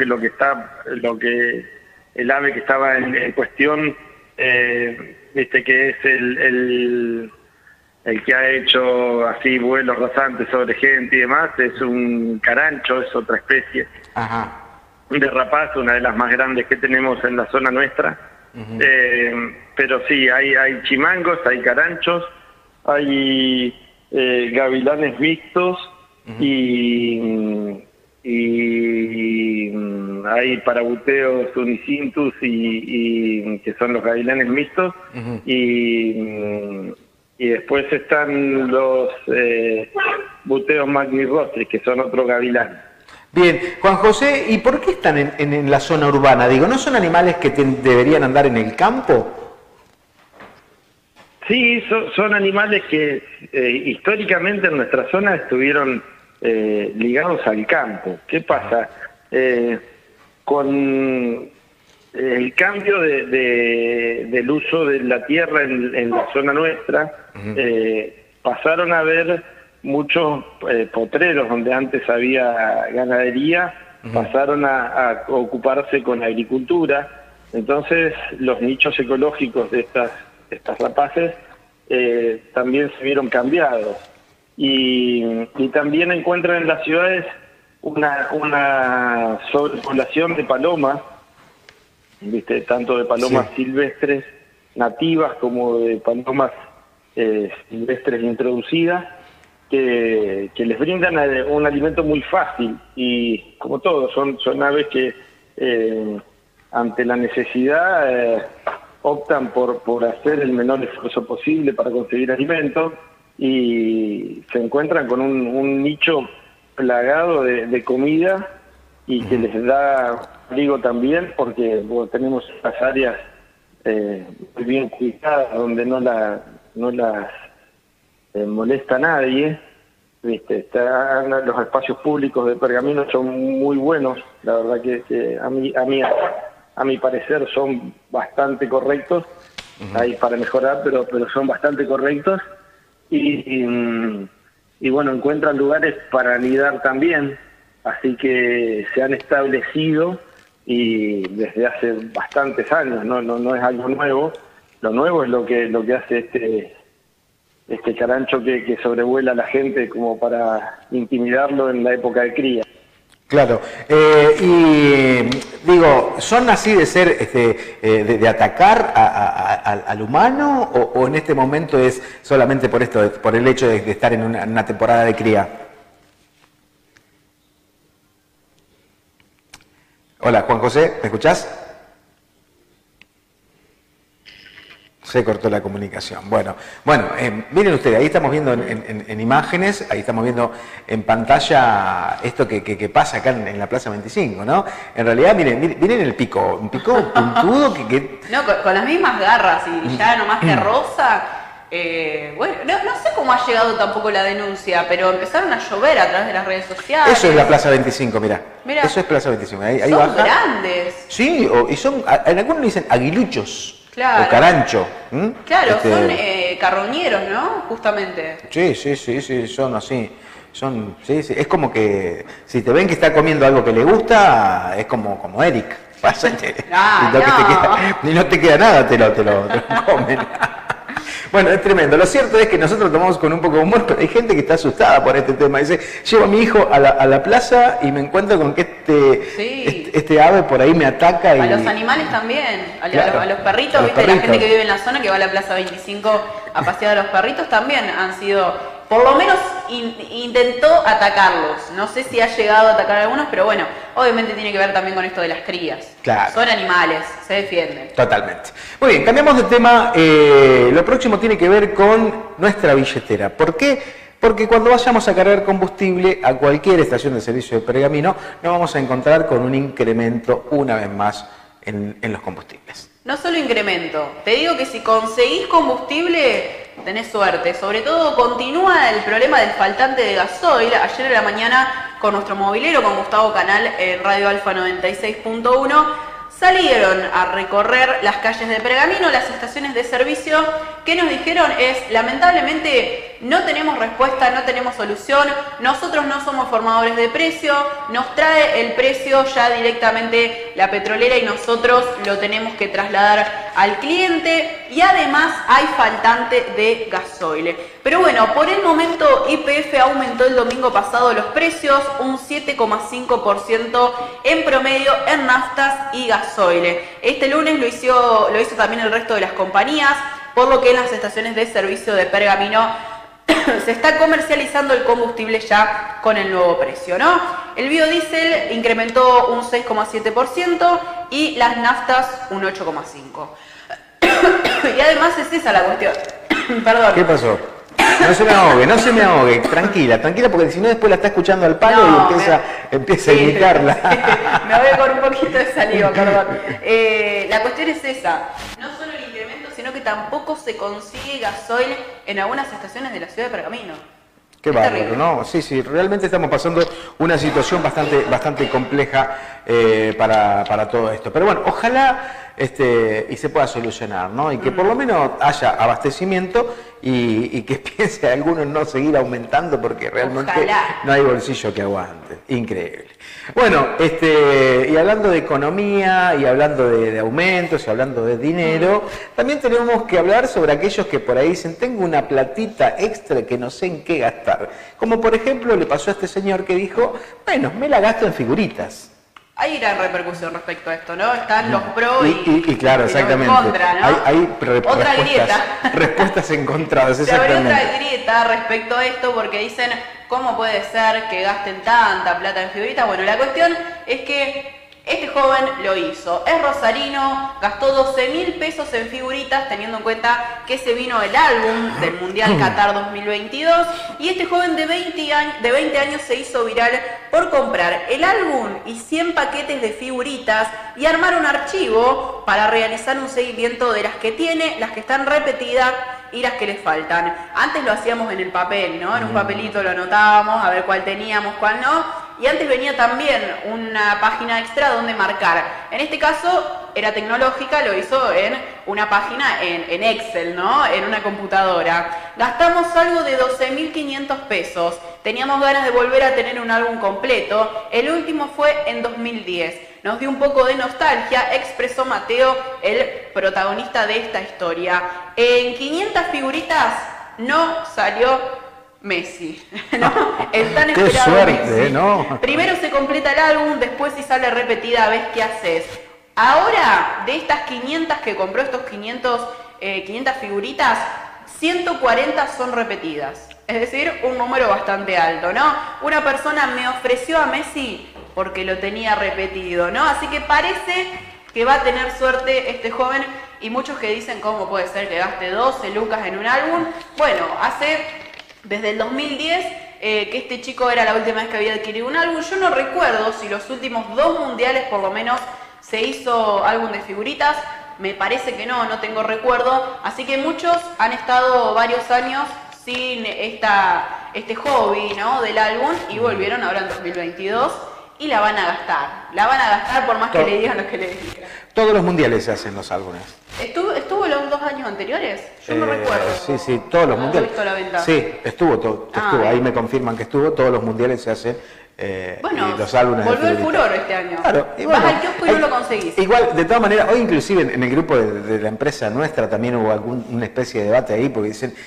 el ave que estaba en cuestión, viste que es el que ha hecho así vuelos rasantes sobre gente y demás, es un carancho, es otra especie. Ajá. De rapaz, una de las más grandes que tenemos en la zona nuestra. Pero sí, hay chimangos, hay caranchos, hay gavilanes mixtos y hay parabuteos unicintus y que son los gavilanes mixtos y después están los buteos magnirostris, que son otro gavilán. Bien, Juan José, ¿y por qué están en la zona urbana? Digo, ¿no son animales que deberían andar en el campo? Sí, son animales que históricamente en nuestra zona estuvieron ligados al campo. ¿Qué pasa? Con el cambio del uso de la tierra en la zona nuestra, pasaron a haber muchos potreros donde antes había ganadería, pasaron a ocuparse con agricultura. Entonces los nichos ecológicos de estas rapaces también se vieron cambiados. Y también encuentran en las ciudades una sobrepoblación de palomas, ¿viste? Tanto de palomas silvestres nativas como de palomas silvestres introducidas, que les brindan un alimento muy fácil. Y como todo, son aves que ante la necesidad optan por hacer el menor esfuerzo posible para conseguir alimento, y se encuentran con un nicho plagado de comida y que les da abrigo también, porque tenemos las áreas muy bien cuidadas donde no las molesta a nadie, ¿viste? Los espacios públicos de Pergamino son muy buenos, la verdad que a mi parecer son bastante correctos. Hay para mejorar, pero son bastante correctos. Y bueno, encuentran lugares para anidar también, así que se han establecido y desde hace bastantes años, no es algo nuevo. Lo nuevo es lo que hace este carancho que sobrevuela a la gente como para intimidarlo en la época de cría. Claro. Y digo, ¿son así de ser, de atacar al humano o en este momento es solamente por esto, por el hecho de estar en una temporada de cría? Hola, Juan José, ¿me escuchás? Se cortó la comunicación. Bueno, miren ustedes, ahí estamos viendo en imágenes, ahí estamos viendo en pantalla esto que pasa acá en la Plaza 25, ¿no? En realidad, miren el pico, un pico puntudo que... No, con las mismas garras y ya nomás que rosa. Bueno, no sé cómo ha llegado tampoco la denuncia, pero empezaron a llover a través de las redes sociales. Eso es la Plaza 25, mirá. Eso es Plaza 25. Ahí son baja. Grandes. Sí, y son, en algunos dicen aguiluchos. Claro. O carancho. Claro, son carroñeros, ¿no? Justamente. Sí, son así. Sí, es como que si te ven que está comiendo algo que le gusta, es como Eric. Pásate. Y no te queda nada, te lo comen. Bueno, es tremendo. Lo cierto es que nosotros tomamos con un poco de humor, pero hay gente que está asustada por este tema. Dice, llevo a mi hijo a la plaza y me encuentro con que este ave por ahí me ataca. A los animales también, a los perritos, ¿viste? La gente que vive en la zona que va a la Plaza 25 a pasear a los perritos también han sido... Por lo menos intentó atacarlos. No sé si ha llegado a atacar a algunos, pero bueno, obviamente tiene que ver también con esto de las crías. Claro. Son animales, se defienden. Totalmente. Muy bien, cambiamos de tema. Lo próximo tiene que ver con nuestra billetera. ¿Por qué? Porque cuando vayamos a cargar combustible a cualquier estación de servicio de Pergamino, nos vamos a encontrar con un incremento una vez más en los combustibles. No solo incremento, te digo que si conseguís combustible, tenés suerte. Sobre todo continúa el problema del faltante de gasoil. Ayer en la mañana con nuestro movilero, con Gustavo Canal en Radio Alfa 96.1, salieron a recorrer las calles de Pergamino, las estaciones de servicio. ¿Qué nos dijeron? Lamentablemente no tenemos respuesta, no tenemos solución, nosotros no somos formadores de precio, nos trae el precio ya directamente la petrolera y nosotros lo tenemos que trasladar al cliente y además hay faltante de gasoil. Pero bueno, por el momento YPF aumentó el domingo pasado los precios un 7,5% en promedio en naftas y gasoil. Este lunes lo hizo también el resto de las compañías, por lo que en las estaciones de servicio de Pergamino se está comercializando el combustible ya con el nuevo precio, ¿no? El biodiesel incrementó un 6,7% y las naftas un 8,5%. Y además es esa la cuestión. Perdón. ¿Qué pasó? No se me ahogue, tranquila, porque si no después la está escuchando al palo y empieza a imitarla. Me voy con un poquito de saliva, perdón. La cuestión es esa, no solo el incremento, sino que tampoco se consigue gasoil en algunas estaciones de la ciudad de Pergamino. Qué bárbaro, ¿no? Sí, realmente estamos pasando una situación bastante compleja para todo esto. Pero bueno, ojalá y se pueda solucionar, ¿no? Y que por lo menos haya abastecimiento y que piense algunos no seguir aumentando porque realmente no hay bolsillo que aguante. Increíble. Bueno, y hablando de economía y hablando de aumentos y hablando de dinero, también tenemos que hablar sobre aquellos que por ahí dicen, tengo una platita extra que no sé en qué gastar. Como por ejemplo le pasó a este señor que dijo, bueno, me la gasto en figuritas. Hay gran repercusión respecto a esto, ¿no? Están los pros y claro, exactamente. Los contra, ¿no? Hay otra grieta. Respuestas encontradas, exactamente. Se abre otra grieta respecto a esto porque dicen, ¿cómo puede ser que gasten tanta plata en figuritas? Bueno, la cuestión es que este joven lo hizo. Es rosarino, gastó 12.000 pesos en figuritas, teniendo en cuenta que se vino el álbum del Mundial Qatar 2022. Y este joven de 20 años se hizo viral por comprar el álbum y 100 paquetes de figuritas y armar un archivo para realizar un seguimiento de las que tiene, las que están repetidas y las que les faltan. Antes lo hacíamos en el papel, ¿no? En un papelito lo anotábamos, a ver cuál teníamos, cuál no. Y antes venía también una página extra donde marcar. En este caso era tecnológica, lo hizo en una página en Excel, ¿no? En una computadora. Gastamos algo de 12.500 pesos. Teníamos ganas de volver a tener un álbum completo. El último fue en 2010. Nos dio un poco de nostalgia, expresó Mateo, el protagonista de esta historia. En 500 figuritas no salió Messi, ¿no? El tan Qué esperado suerte, Messi. ¿no? Primero se completa el álbum, después si sale repetida, ves qué haces. Ahora, de estas 500 que compró, estos 500 figuritas, 140 son repetidas. Es decir, un número bastante alto, ¿no? Una persona me ofreció a Messi porque lo tenía repetido, ¿no? Así que parece que va a tener suerte este joven, y muchos que dicen cómo puede ser que gaste 12 lucas en un álbum. Bueno, desde el 2010 que este chico era la última vez que había adquirido un álbum. Yo no recuerdo si los últimos 2 mundiales por lo menos se hizo álbum de figuritas. Me parece que no tengo recuerdo. Así que muchos han estado varios años sin este hobby, ¿no?, del álbum, y volvieron ahora en 2022 y la van a gastar. La van a gastar por más que le digan lo que le digan. Todos los mundiales se hacen los álbumes. ¿Estuvo los 2 años anteriores? Yo no recuerdo. Sí, todos los mundiales. ¿He visto la venta? Sí, estuvo. Ahí me confirman que estuvo. Todos los mundiales se hacen. Bueno, y los álbumes volvió de el figuritas. furor este año. Claro, y bueno, vas al kiosco y no lo conseguís. Igual, de todas maneras, hoy inclusive en el grupo de la empresa nuestra también hubo una especie de debate ahí, porque dicen,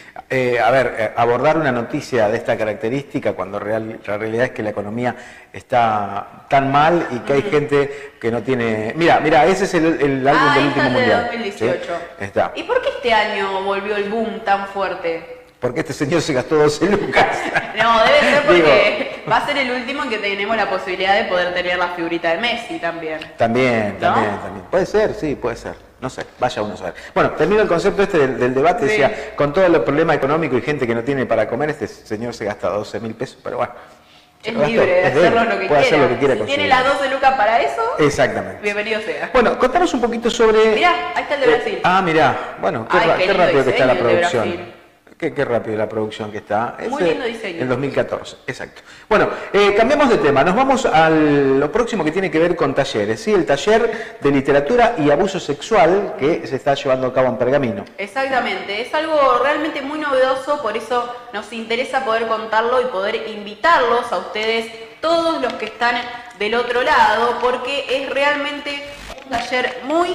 abordar una noticia de esta característica cuando la realidad es que la economía está tan mal y que hay gente que no tiene... Mira, ese es el álbum del último mundial. De 2018. ¿Sí? Está. ¿Y por qué este año volvió el boom tan fuerte? Porque este señor se gastó 12 lucas. No, debe ser porque va a ser el último en que tenemos la posibilidad de poder tener la figurita de Messi también. También. Puede ser, sí, puede ser. No sé, vaya uno a saber. Bueno, termino el concepto del debate. Sí. Decía, con todo el problema económico y gente que no tiene para comer, este señor se gasta 12.000 pesos, pero bueno. Es libre de hacerlo lo que puede hacer lo que quiera Si con tiene su las vida. 12 lucas para eso, Exactamente. bienvenido sea. Bueno, contanos un poquito sobre... Mirá, ahí está el de Brasil. Mirá, bueno, qué lindo rápido que está la diseño el de producción. Brasil. Qué rápido la producción que está. Muy lindo diseño. En 2014, exacto. Bueno, cambiamos de tema. Nos vamos a lo próximo que tiene que ver con talleres. ¿Sí? El taller de literatura y abuso sexual que se está llevando a cabo en Pergamino. Exactamente, es algo realmente muy novedoso, por eso nos interesa poder contarlo y poder invitarlos a ustedes, todos los que están del otro lado, porque es realmente un taller muy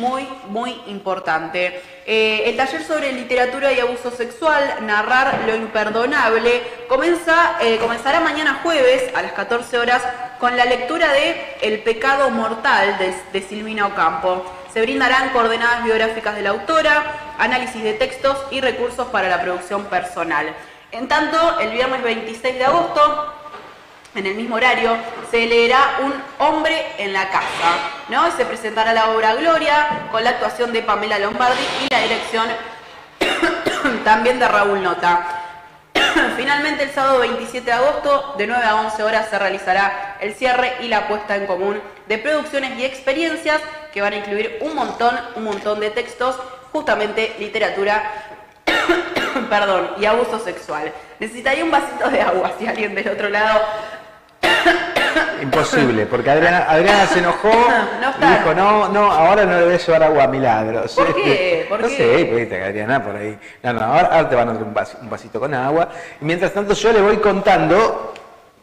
importante. El taller sobre literatura y abuso sexual, narrar lo imperdonable, comenzará mañana jueves a las 14 horas con la lectura de El pecado mortal de Silvina Ocampo. Se brindarán coordenadas biográficas de la autora, análisis de textos y recursos para la producción personal. En tanto, el viernes 26 de agosto, en el mismo horario, se leerá Un hombre en la casa, ¿no? Se presentará la obra Gloria con la actuación de Pamela Lombardi y la dirección también de Raúl Nota. Finalmente, el sábado 27 de agosto, de 9 a 11 horas, se realizará el cierre y la puesta en común de producciones y experiencias que van a incluir un montón de textos, justamente literatura y abuso sexual. Necesitaría un vasito de agua si alguien del otro lado... Imposible, porque Adriana se enojó y dijo, no, ahora no le voy a llevar agua a Milagros. ¿Por qué? No sé, porque Adriana por ahí. No, ahora te van a dar un vasito con agua. Y mientras tanto yo le voy contando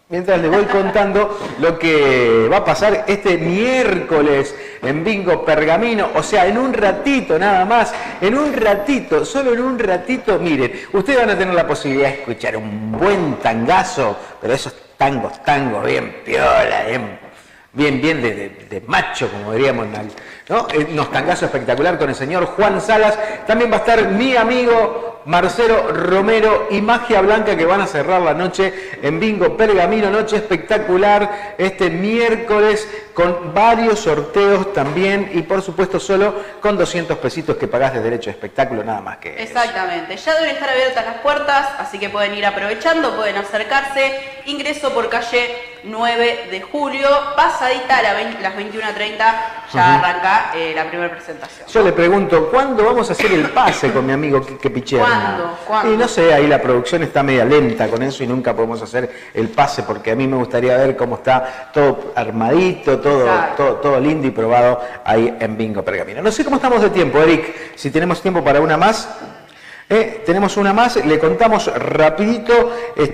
lo que va a pasar este miércoles en Bingo Pergamino, o sea, en un ratito nada más, solo en un ratito, miren, ustedes van a tener la posibilidad de escuchar un buen tangazo, pero esos tangos bien piola, bien de macho, como diríamos, ¿no? Unos tangazos espectacular con el señor Juan Salas. También va a estar mi amigo Marcelo Romero y Magia Blanca, que van a cerrar la noche en Bingo Pergamino. Noche espectacular este miércoles con varios sorteos también y por supuesto solo con 200 pesitos que pagás de derecho de espectáculo, nada más que Exactamente, ya deben estar abiertas las puertas, así que pueden ir aprovechando, pueden acercarse. Ingreso por calle 9 de julio, pasadita a las 21:30, ya arranca la primera presentación. Yo le pregunto, ¿cuándo vamos a hacer el pase con mi amigo Quique Picherna? ¿Cuándo? Y no sé, ahí la producción está media lenta con eso y nunca podemos hacer el pase porque a mí me gustaría ver cómo está todo armadito, todo lindo y probado ahí en Bingo Pergamino. No sé cómo estamos de tiempo, Eric, si tenemos tiempo para una más. Tenemos una más, le contamos rapidito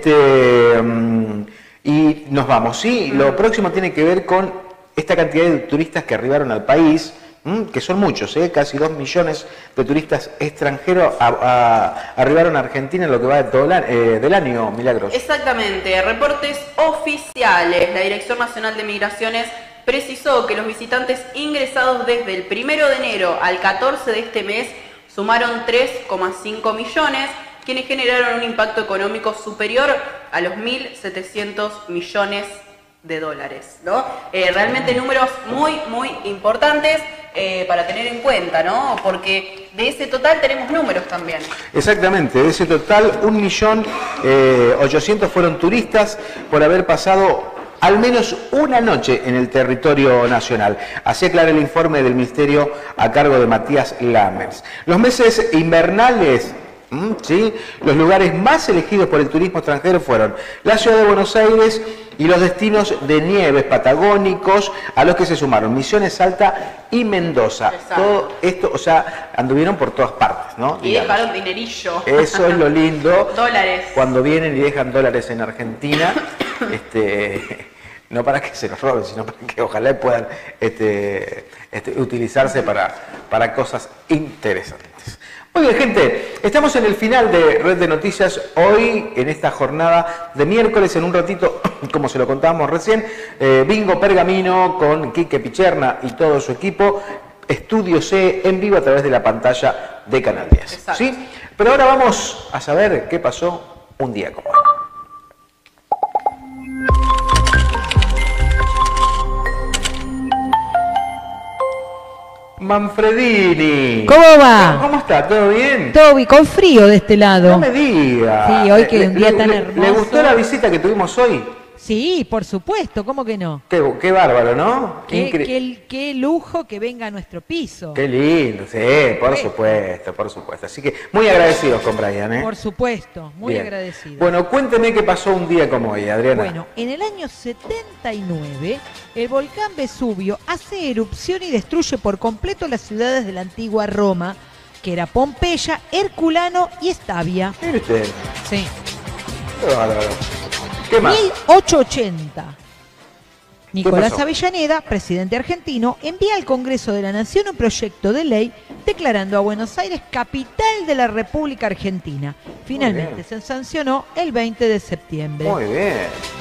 y nos vamos, ¿sí? Lo próximo tiene que ver con esta cantidad de turistas que arribaron al país, que son muchos, casi 2 millones de turistas extranjeros arribaron a Argentina en lo que va del año, Milagros. Exactamente, reportes oficiales. La Dirección Nacional de Migraciones precisó que los visitantes ingresados desde el 1 de enero al 14 de este mes sumaron 3,5 millones, quienes generaron un impacto económico superior a los 1.700 millones de dólares, ¿no? Realmente números muy, muy importantes para tener en cuenta, ¿no? Porque de ese total tenemos números también. Exactamente, de ese total 1.800.000 fueron turistas por haber pasado al menos una noche en el territorio nacional. Así aclara el informe del Ministerio a cargo de Matías Lammers. Los meses invernales, ¿sí?, los lugares más elegidos por el turismo extranjero fueron la ciudad de Buenos Aires y los destinos de nieves patagónicos a los que se sumaron Misiones, Salta y Mendoza. Exacto. Todo esto, o sea, anduvieron por todas partes, ¿no? Y Digamos. dejaron dinerillo. Eso es lo lindo. Dólares. Cuando vienen y dejan dólares en Argentina, no para que se los roben, sino para que ojalá puedan utilizarse para cosas interesantes. Muy bien, gente, estamos en el final de Red de Noticias hoy, en esta jornada de miércoles. En un ratito, como se lo contábamos recién, Bingo Pergamino con Quique Picherna y todo su equipo. Estudio C en vivo a través de la pantalla de Canal 10. Exacto. ¿Sí? Pero ahora vamos a saber qué pasó un día como hoy. Manfredini. ¿Cómo va? ¿Cómo está? ¿Todo bien? Toby, con frío de este lado. No me diga. Sí, hoy que un día tan hermoso. ¿Le gustó la visita que tuvimos hoy? Sí, por supuesto, ¿cómo que no? Qué bárbaro, ¿no? Qué lujo que venga a nuestro piso. Qué lindo, sí, por supuesto, por supuesto. Así que muy agradecidos con Brian, ¿eh? Por supuesto, muy Bien. agradecido. Bueno, cuénteme qué pasó un día como hoy, Adriana. Bueno, en el año 79, el volcán Vesubio hace erupción y destruye por completo las ciudades de la antigua Roma, que era Pompeya, Herculano y Estavia. Mire usted, Sí. qué bárbaro. ¿Qué más? 1880. Nicolás pasó? Avellaneda, presidente argentino, envía al Congreso de la Nación un proyecto de ley declarando a Buenos Aires capital de la República Argentina. Finalmente bien. se sancionó el 20 de septiembre. Muy bien.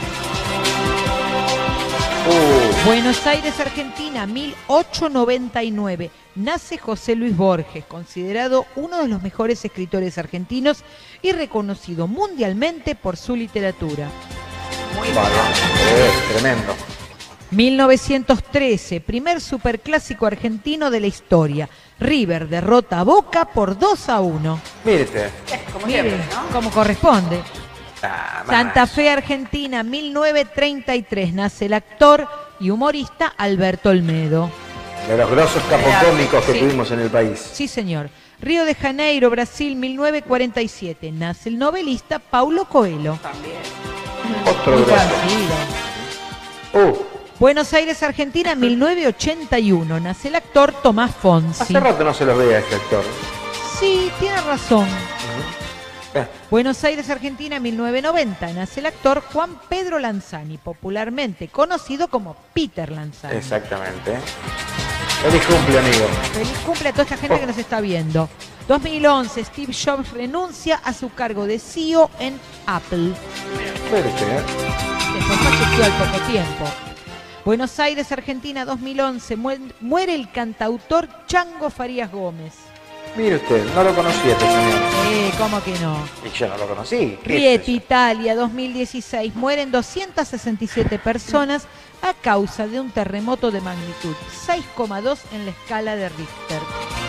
Buenos Aires, Argentina, 1899. Nace José Luis Borges, considerado uno de los mejores escritores argentinos y reconocido mundialmente por su literatura. Muy Bárbaro. Tremendo. 1913, primer superclásico argentino de la historia. River derrota a Boca por 2-1. Mire usted. Como Mire, siempre, ¿no? como corresponde. Ah, Santa más. Fe, Argentina, 1933. Nace el actor y humorista Alberto Olmedo. De los grosos capocómicos que Sí. tuvimos en el país. Sí, señor. Río de Janeiro, Brasil, 1947. Nace el novelista Paulo Coelho. También. Otro Muy grosso. conocido. Buenos Aires, Argentina, 1981. Nace el actor Tomás Fonsi. Hace rato no se los veía a este actor. Sí, tiene razón. Eh, Buenos Aires, Argentina, 1990. Nace el actor Juan Pedro Lanzani, popularmente conocido como Peter Lanzani. Exactamente. Feliz cumple, amigo. Feliz cumple a toda esta gente que nos está viendo. 2011, Steve Jobs renuncia a su cargo de CEO en Apple. Mire usted, Después falleció al poco tiempo. Buenos Aires, Argentina, 2011. Muere el cantautor Chango Farías Gómez. Mire usted, no lo conocía este señor. ¿Cómo que no? Y yo no lo conocí. ¿Qué es Rieti, eso? Italia, 2016. Mueren 267 personas a causa de un terremoto de magnitud 6,2 en la escala de Richter.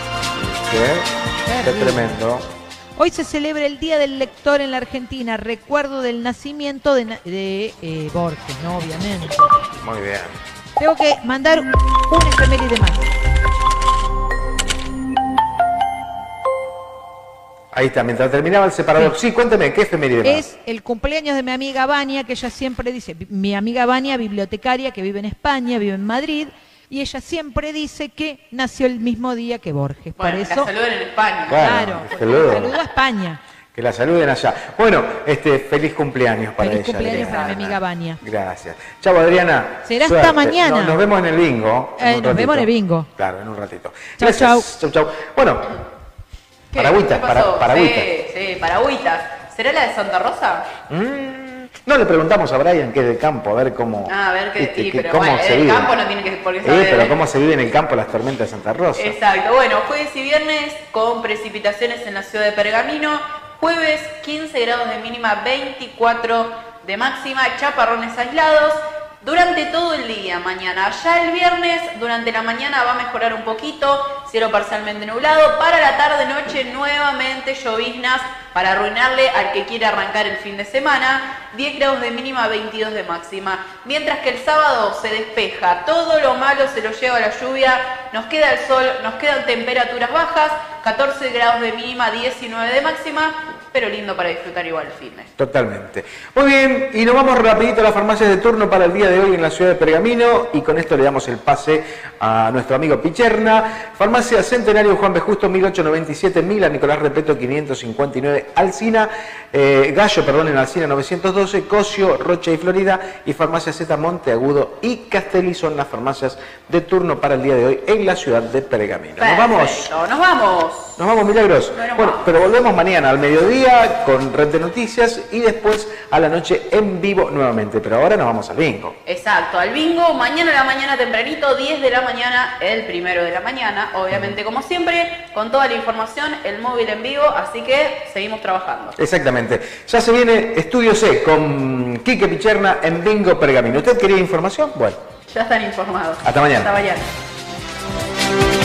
Qué Terrible. tremendo. Hoy se celebra el Día del Lector en la Argentina, recuerdo del nacimiento de Borges, ¿no? Obviamente. Muy bien. Tengo que mandar un efeméride más. Ahí está, mientras terminaba el separador. Sí, cuénteme, ¿qué efeméride más? Es el cumpleaños de mi amiga Vania, que ella siempre dice, mi amiga Vania, bibliotecaria, que vive en España, vive en Madrid, y ella siempre dice que nació el mismo día que Borges. Bueno, Por la eso, saluden en España. Claro, claro, saludo. saludo a España. Que la saluden allá. Bueno, feliz cumpleaños para ella. Feliz cumpleaños para mi Adriana. amiga Vania. Gracias. Chau, Adriana. Será Suerte. hasta mañana. Nos vemos en el bingo. Nos vemos en el bingo. Claro, en un ratito. Chau, Gracias. chau. Chau. Bueno, ¿Qué? paragüitas, ¿Qué pasó? paragüitas. Sí, paragüitas. ¿Será la de Santa Rosa? No le preguntamos a Brian, que es del campo, a ver cómo. A ver qué. viste, Pero cómo bueno, se el vive. campo no tiene que por qué saber. Pero cómo se vive en el campo las tormentas de Santa Rosa. Exacto. Bueno, jueves y viernes con precipitaciones en la ciudad de Pergamino. Jueves 15 grados de mínima, 24 de máxima, chaparrones aislados. Durante todo el día, mañana. Ya el viernes, durante la mañana va a mejorar un poquito, cielo parcialmente nublado. Para la tarde-noche, nuevamente lloviznas para arruinarle al que quiere arrancar el fin de semana. 10 grados de mínima, 22 de máxima. Mientras que el sábado se despeja, todo lo malo se lo lleva la lluvia, nos queda el sol, nos quedan temperaturas bajas, 14 grados de mínima, 19 de máxima, pero lindo para disfrutar igual el fin de. Totalmente. Muy bien, y nos vamos rapidito a las farmacias de turno para el día de hoy en la ciudad de Pergamino, y con esto le damos el pase a nuestro amigo Picherna. Farmacia Centenario Juan B. Justo 1897, Mila Nicolás Repeto 559, Alsina, Gallo, perdón, en Alsina 912, Cosio, Rocha y Florida, y Farmacia Z Monteagudo y Castelli son las farmacias de turno para el día de hoy en la ciudad de Pergamino. Perfecto, Nos vamos. nos vamos. Nos vamos, Milagros. Bueno, pero volvemos mañana al mediodía con Red de Noticias y después a la noche en vivo nuevamente. Pero ahora nos vamos al bingo. Exacto, al bingo, mañana a la mañana tempranito, 10 de la mañana, el 1 de la mañana, obviamente como siempre, con toda la información, el móvil en vivo, así que seguimos trabajando. Exactamente. Ya se viene Estudio C con Quique Picherna en Bingo Pergamino. ¿Usted quería información? Bueno. Ya están informados. Hasta mañana. Hasta mañana.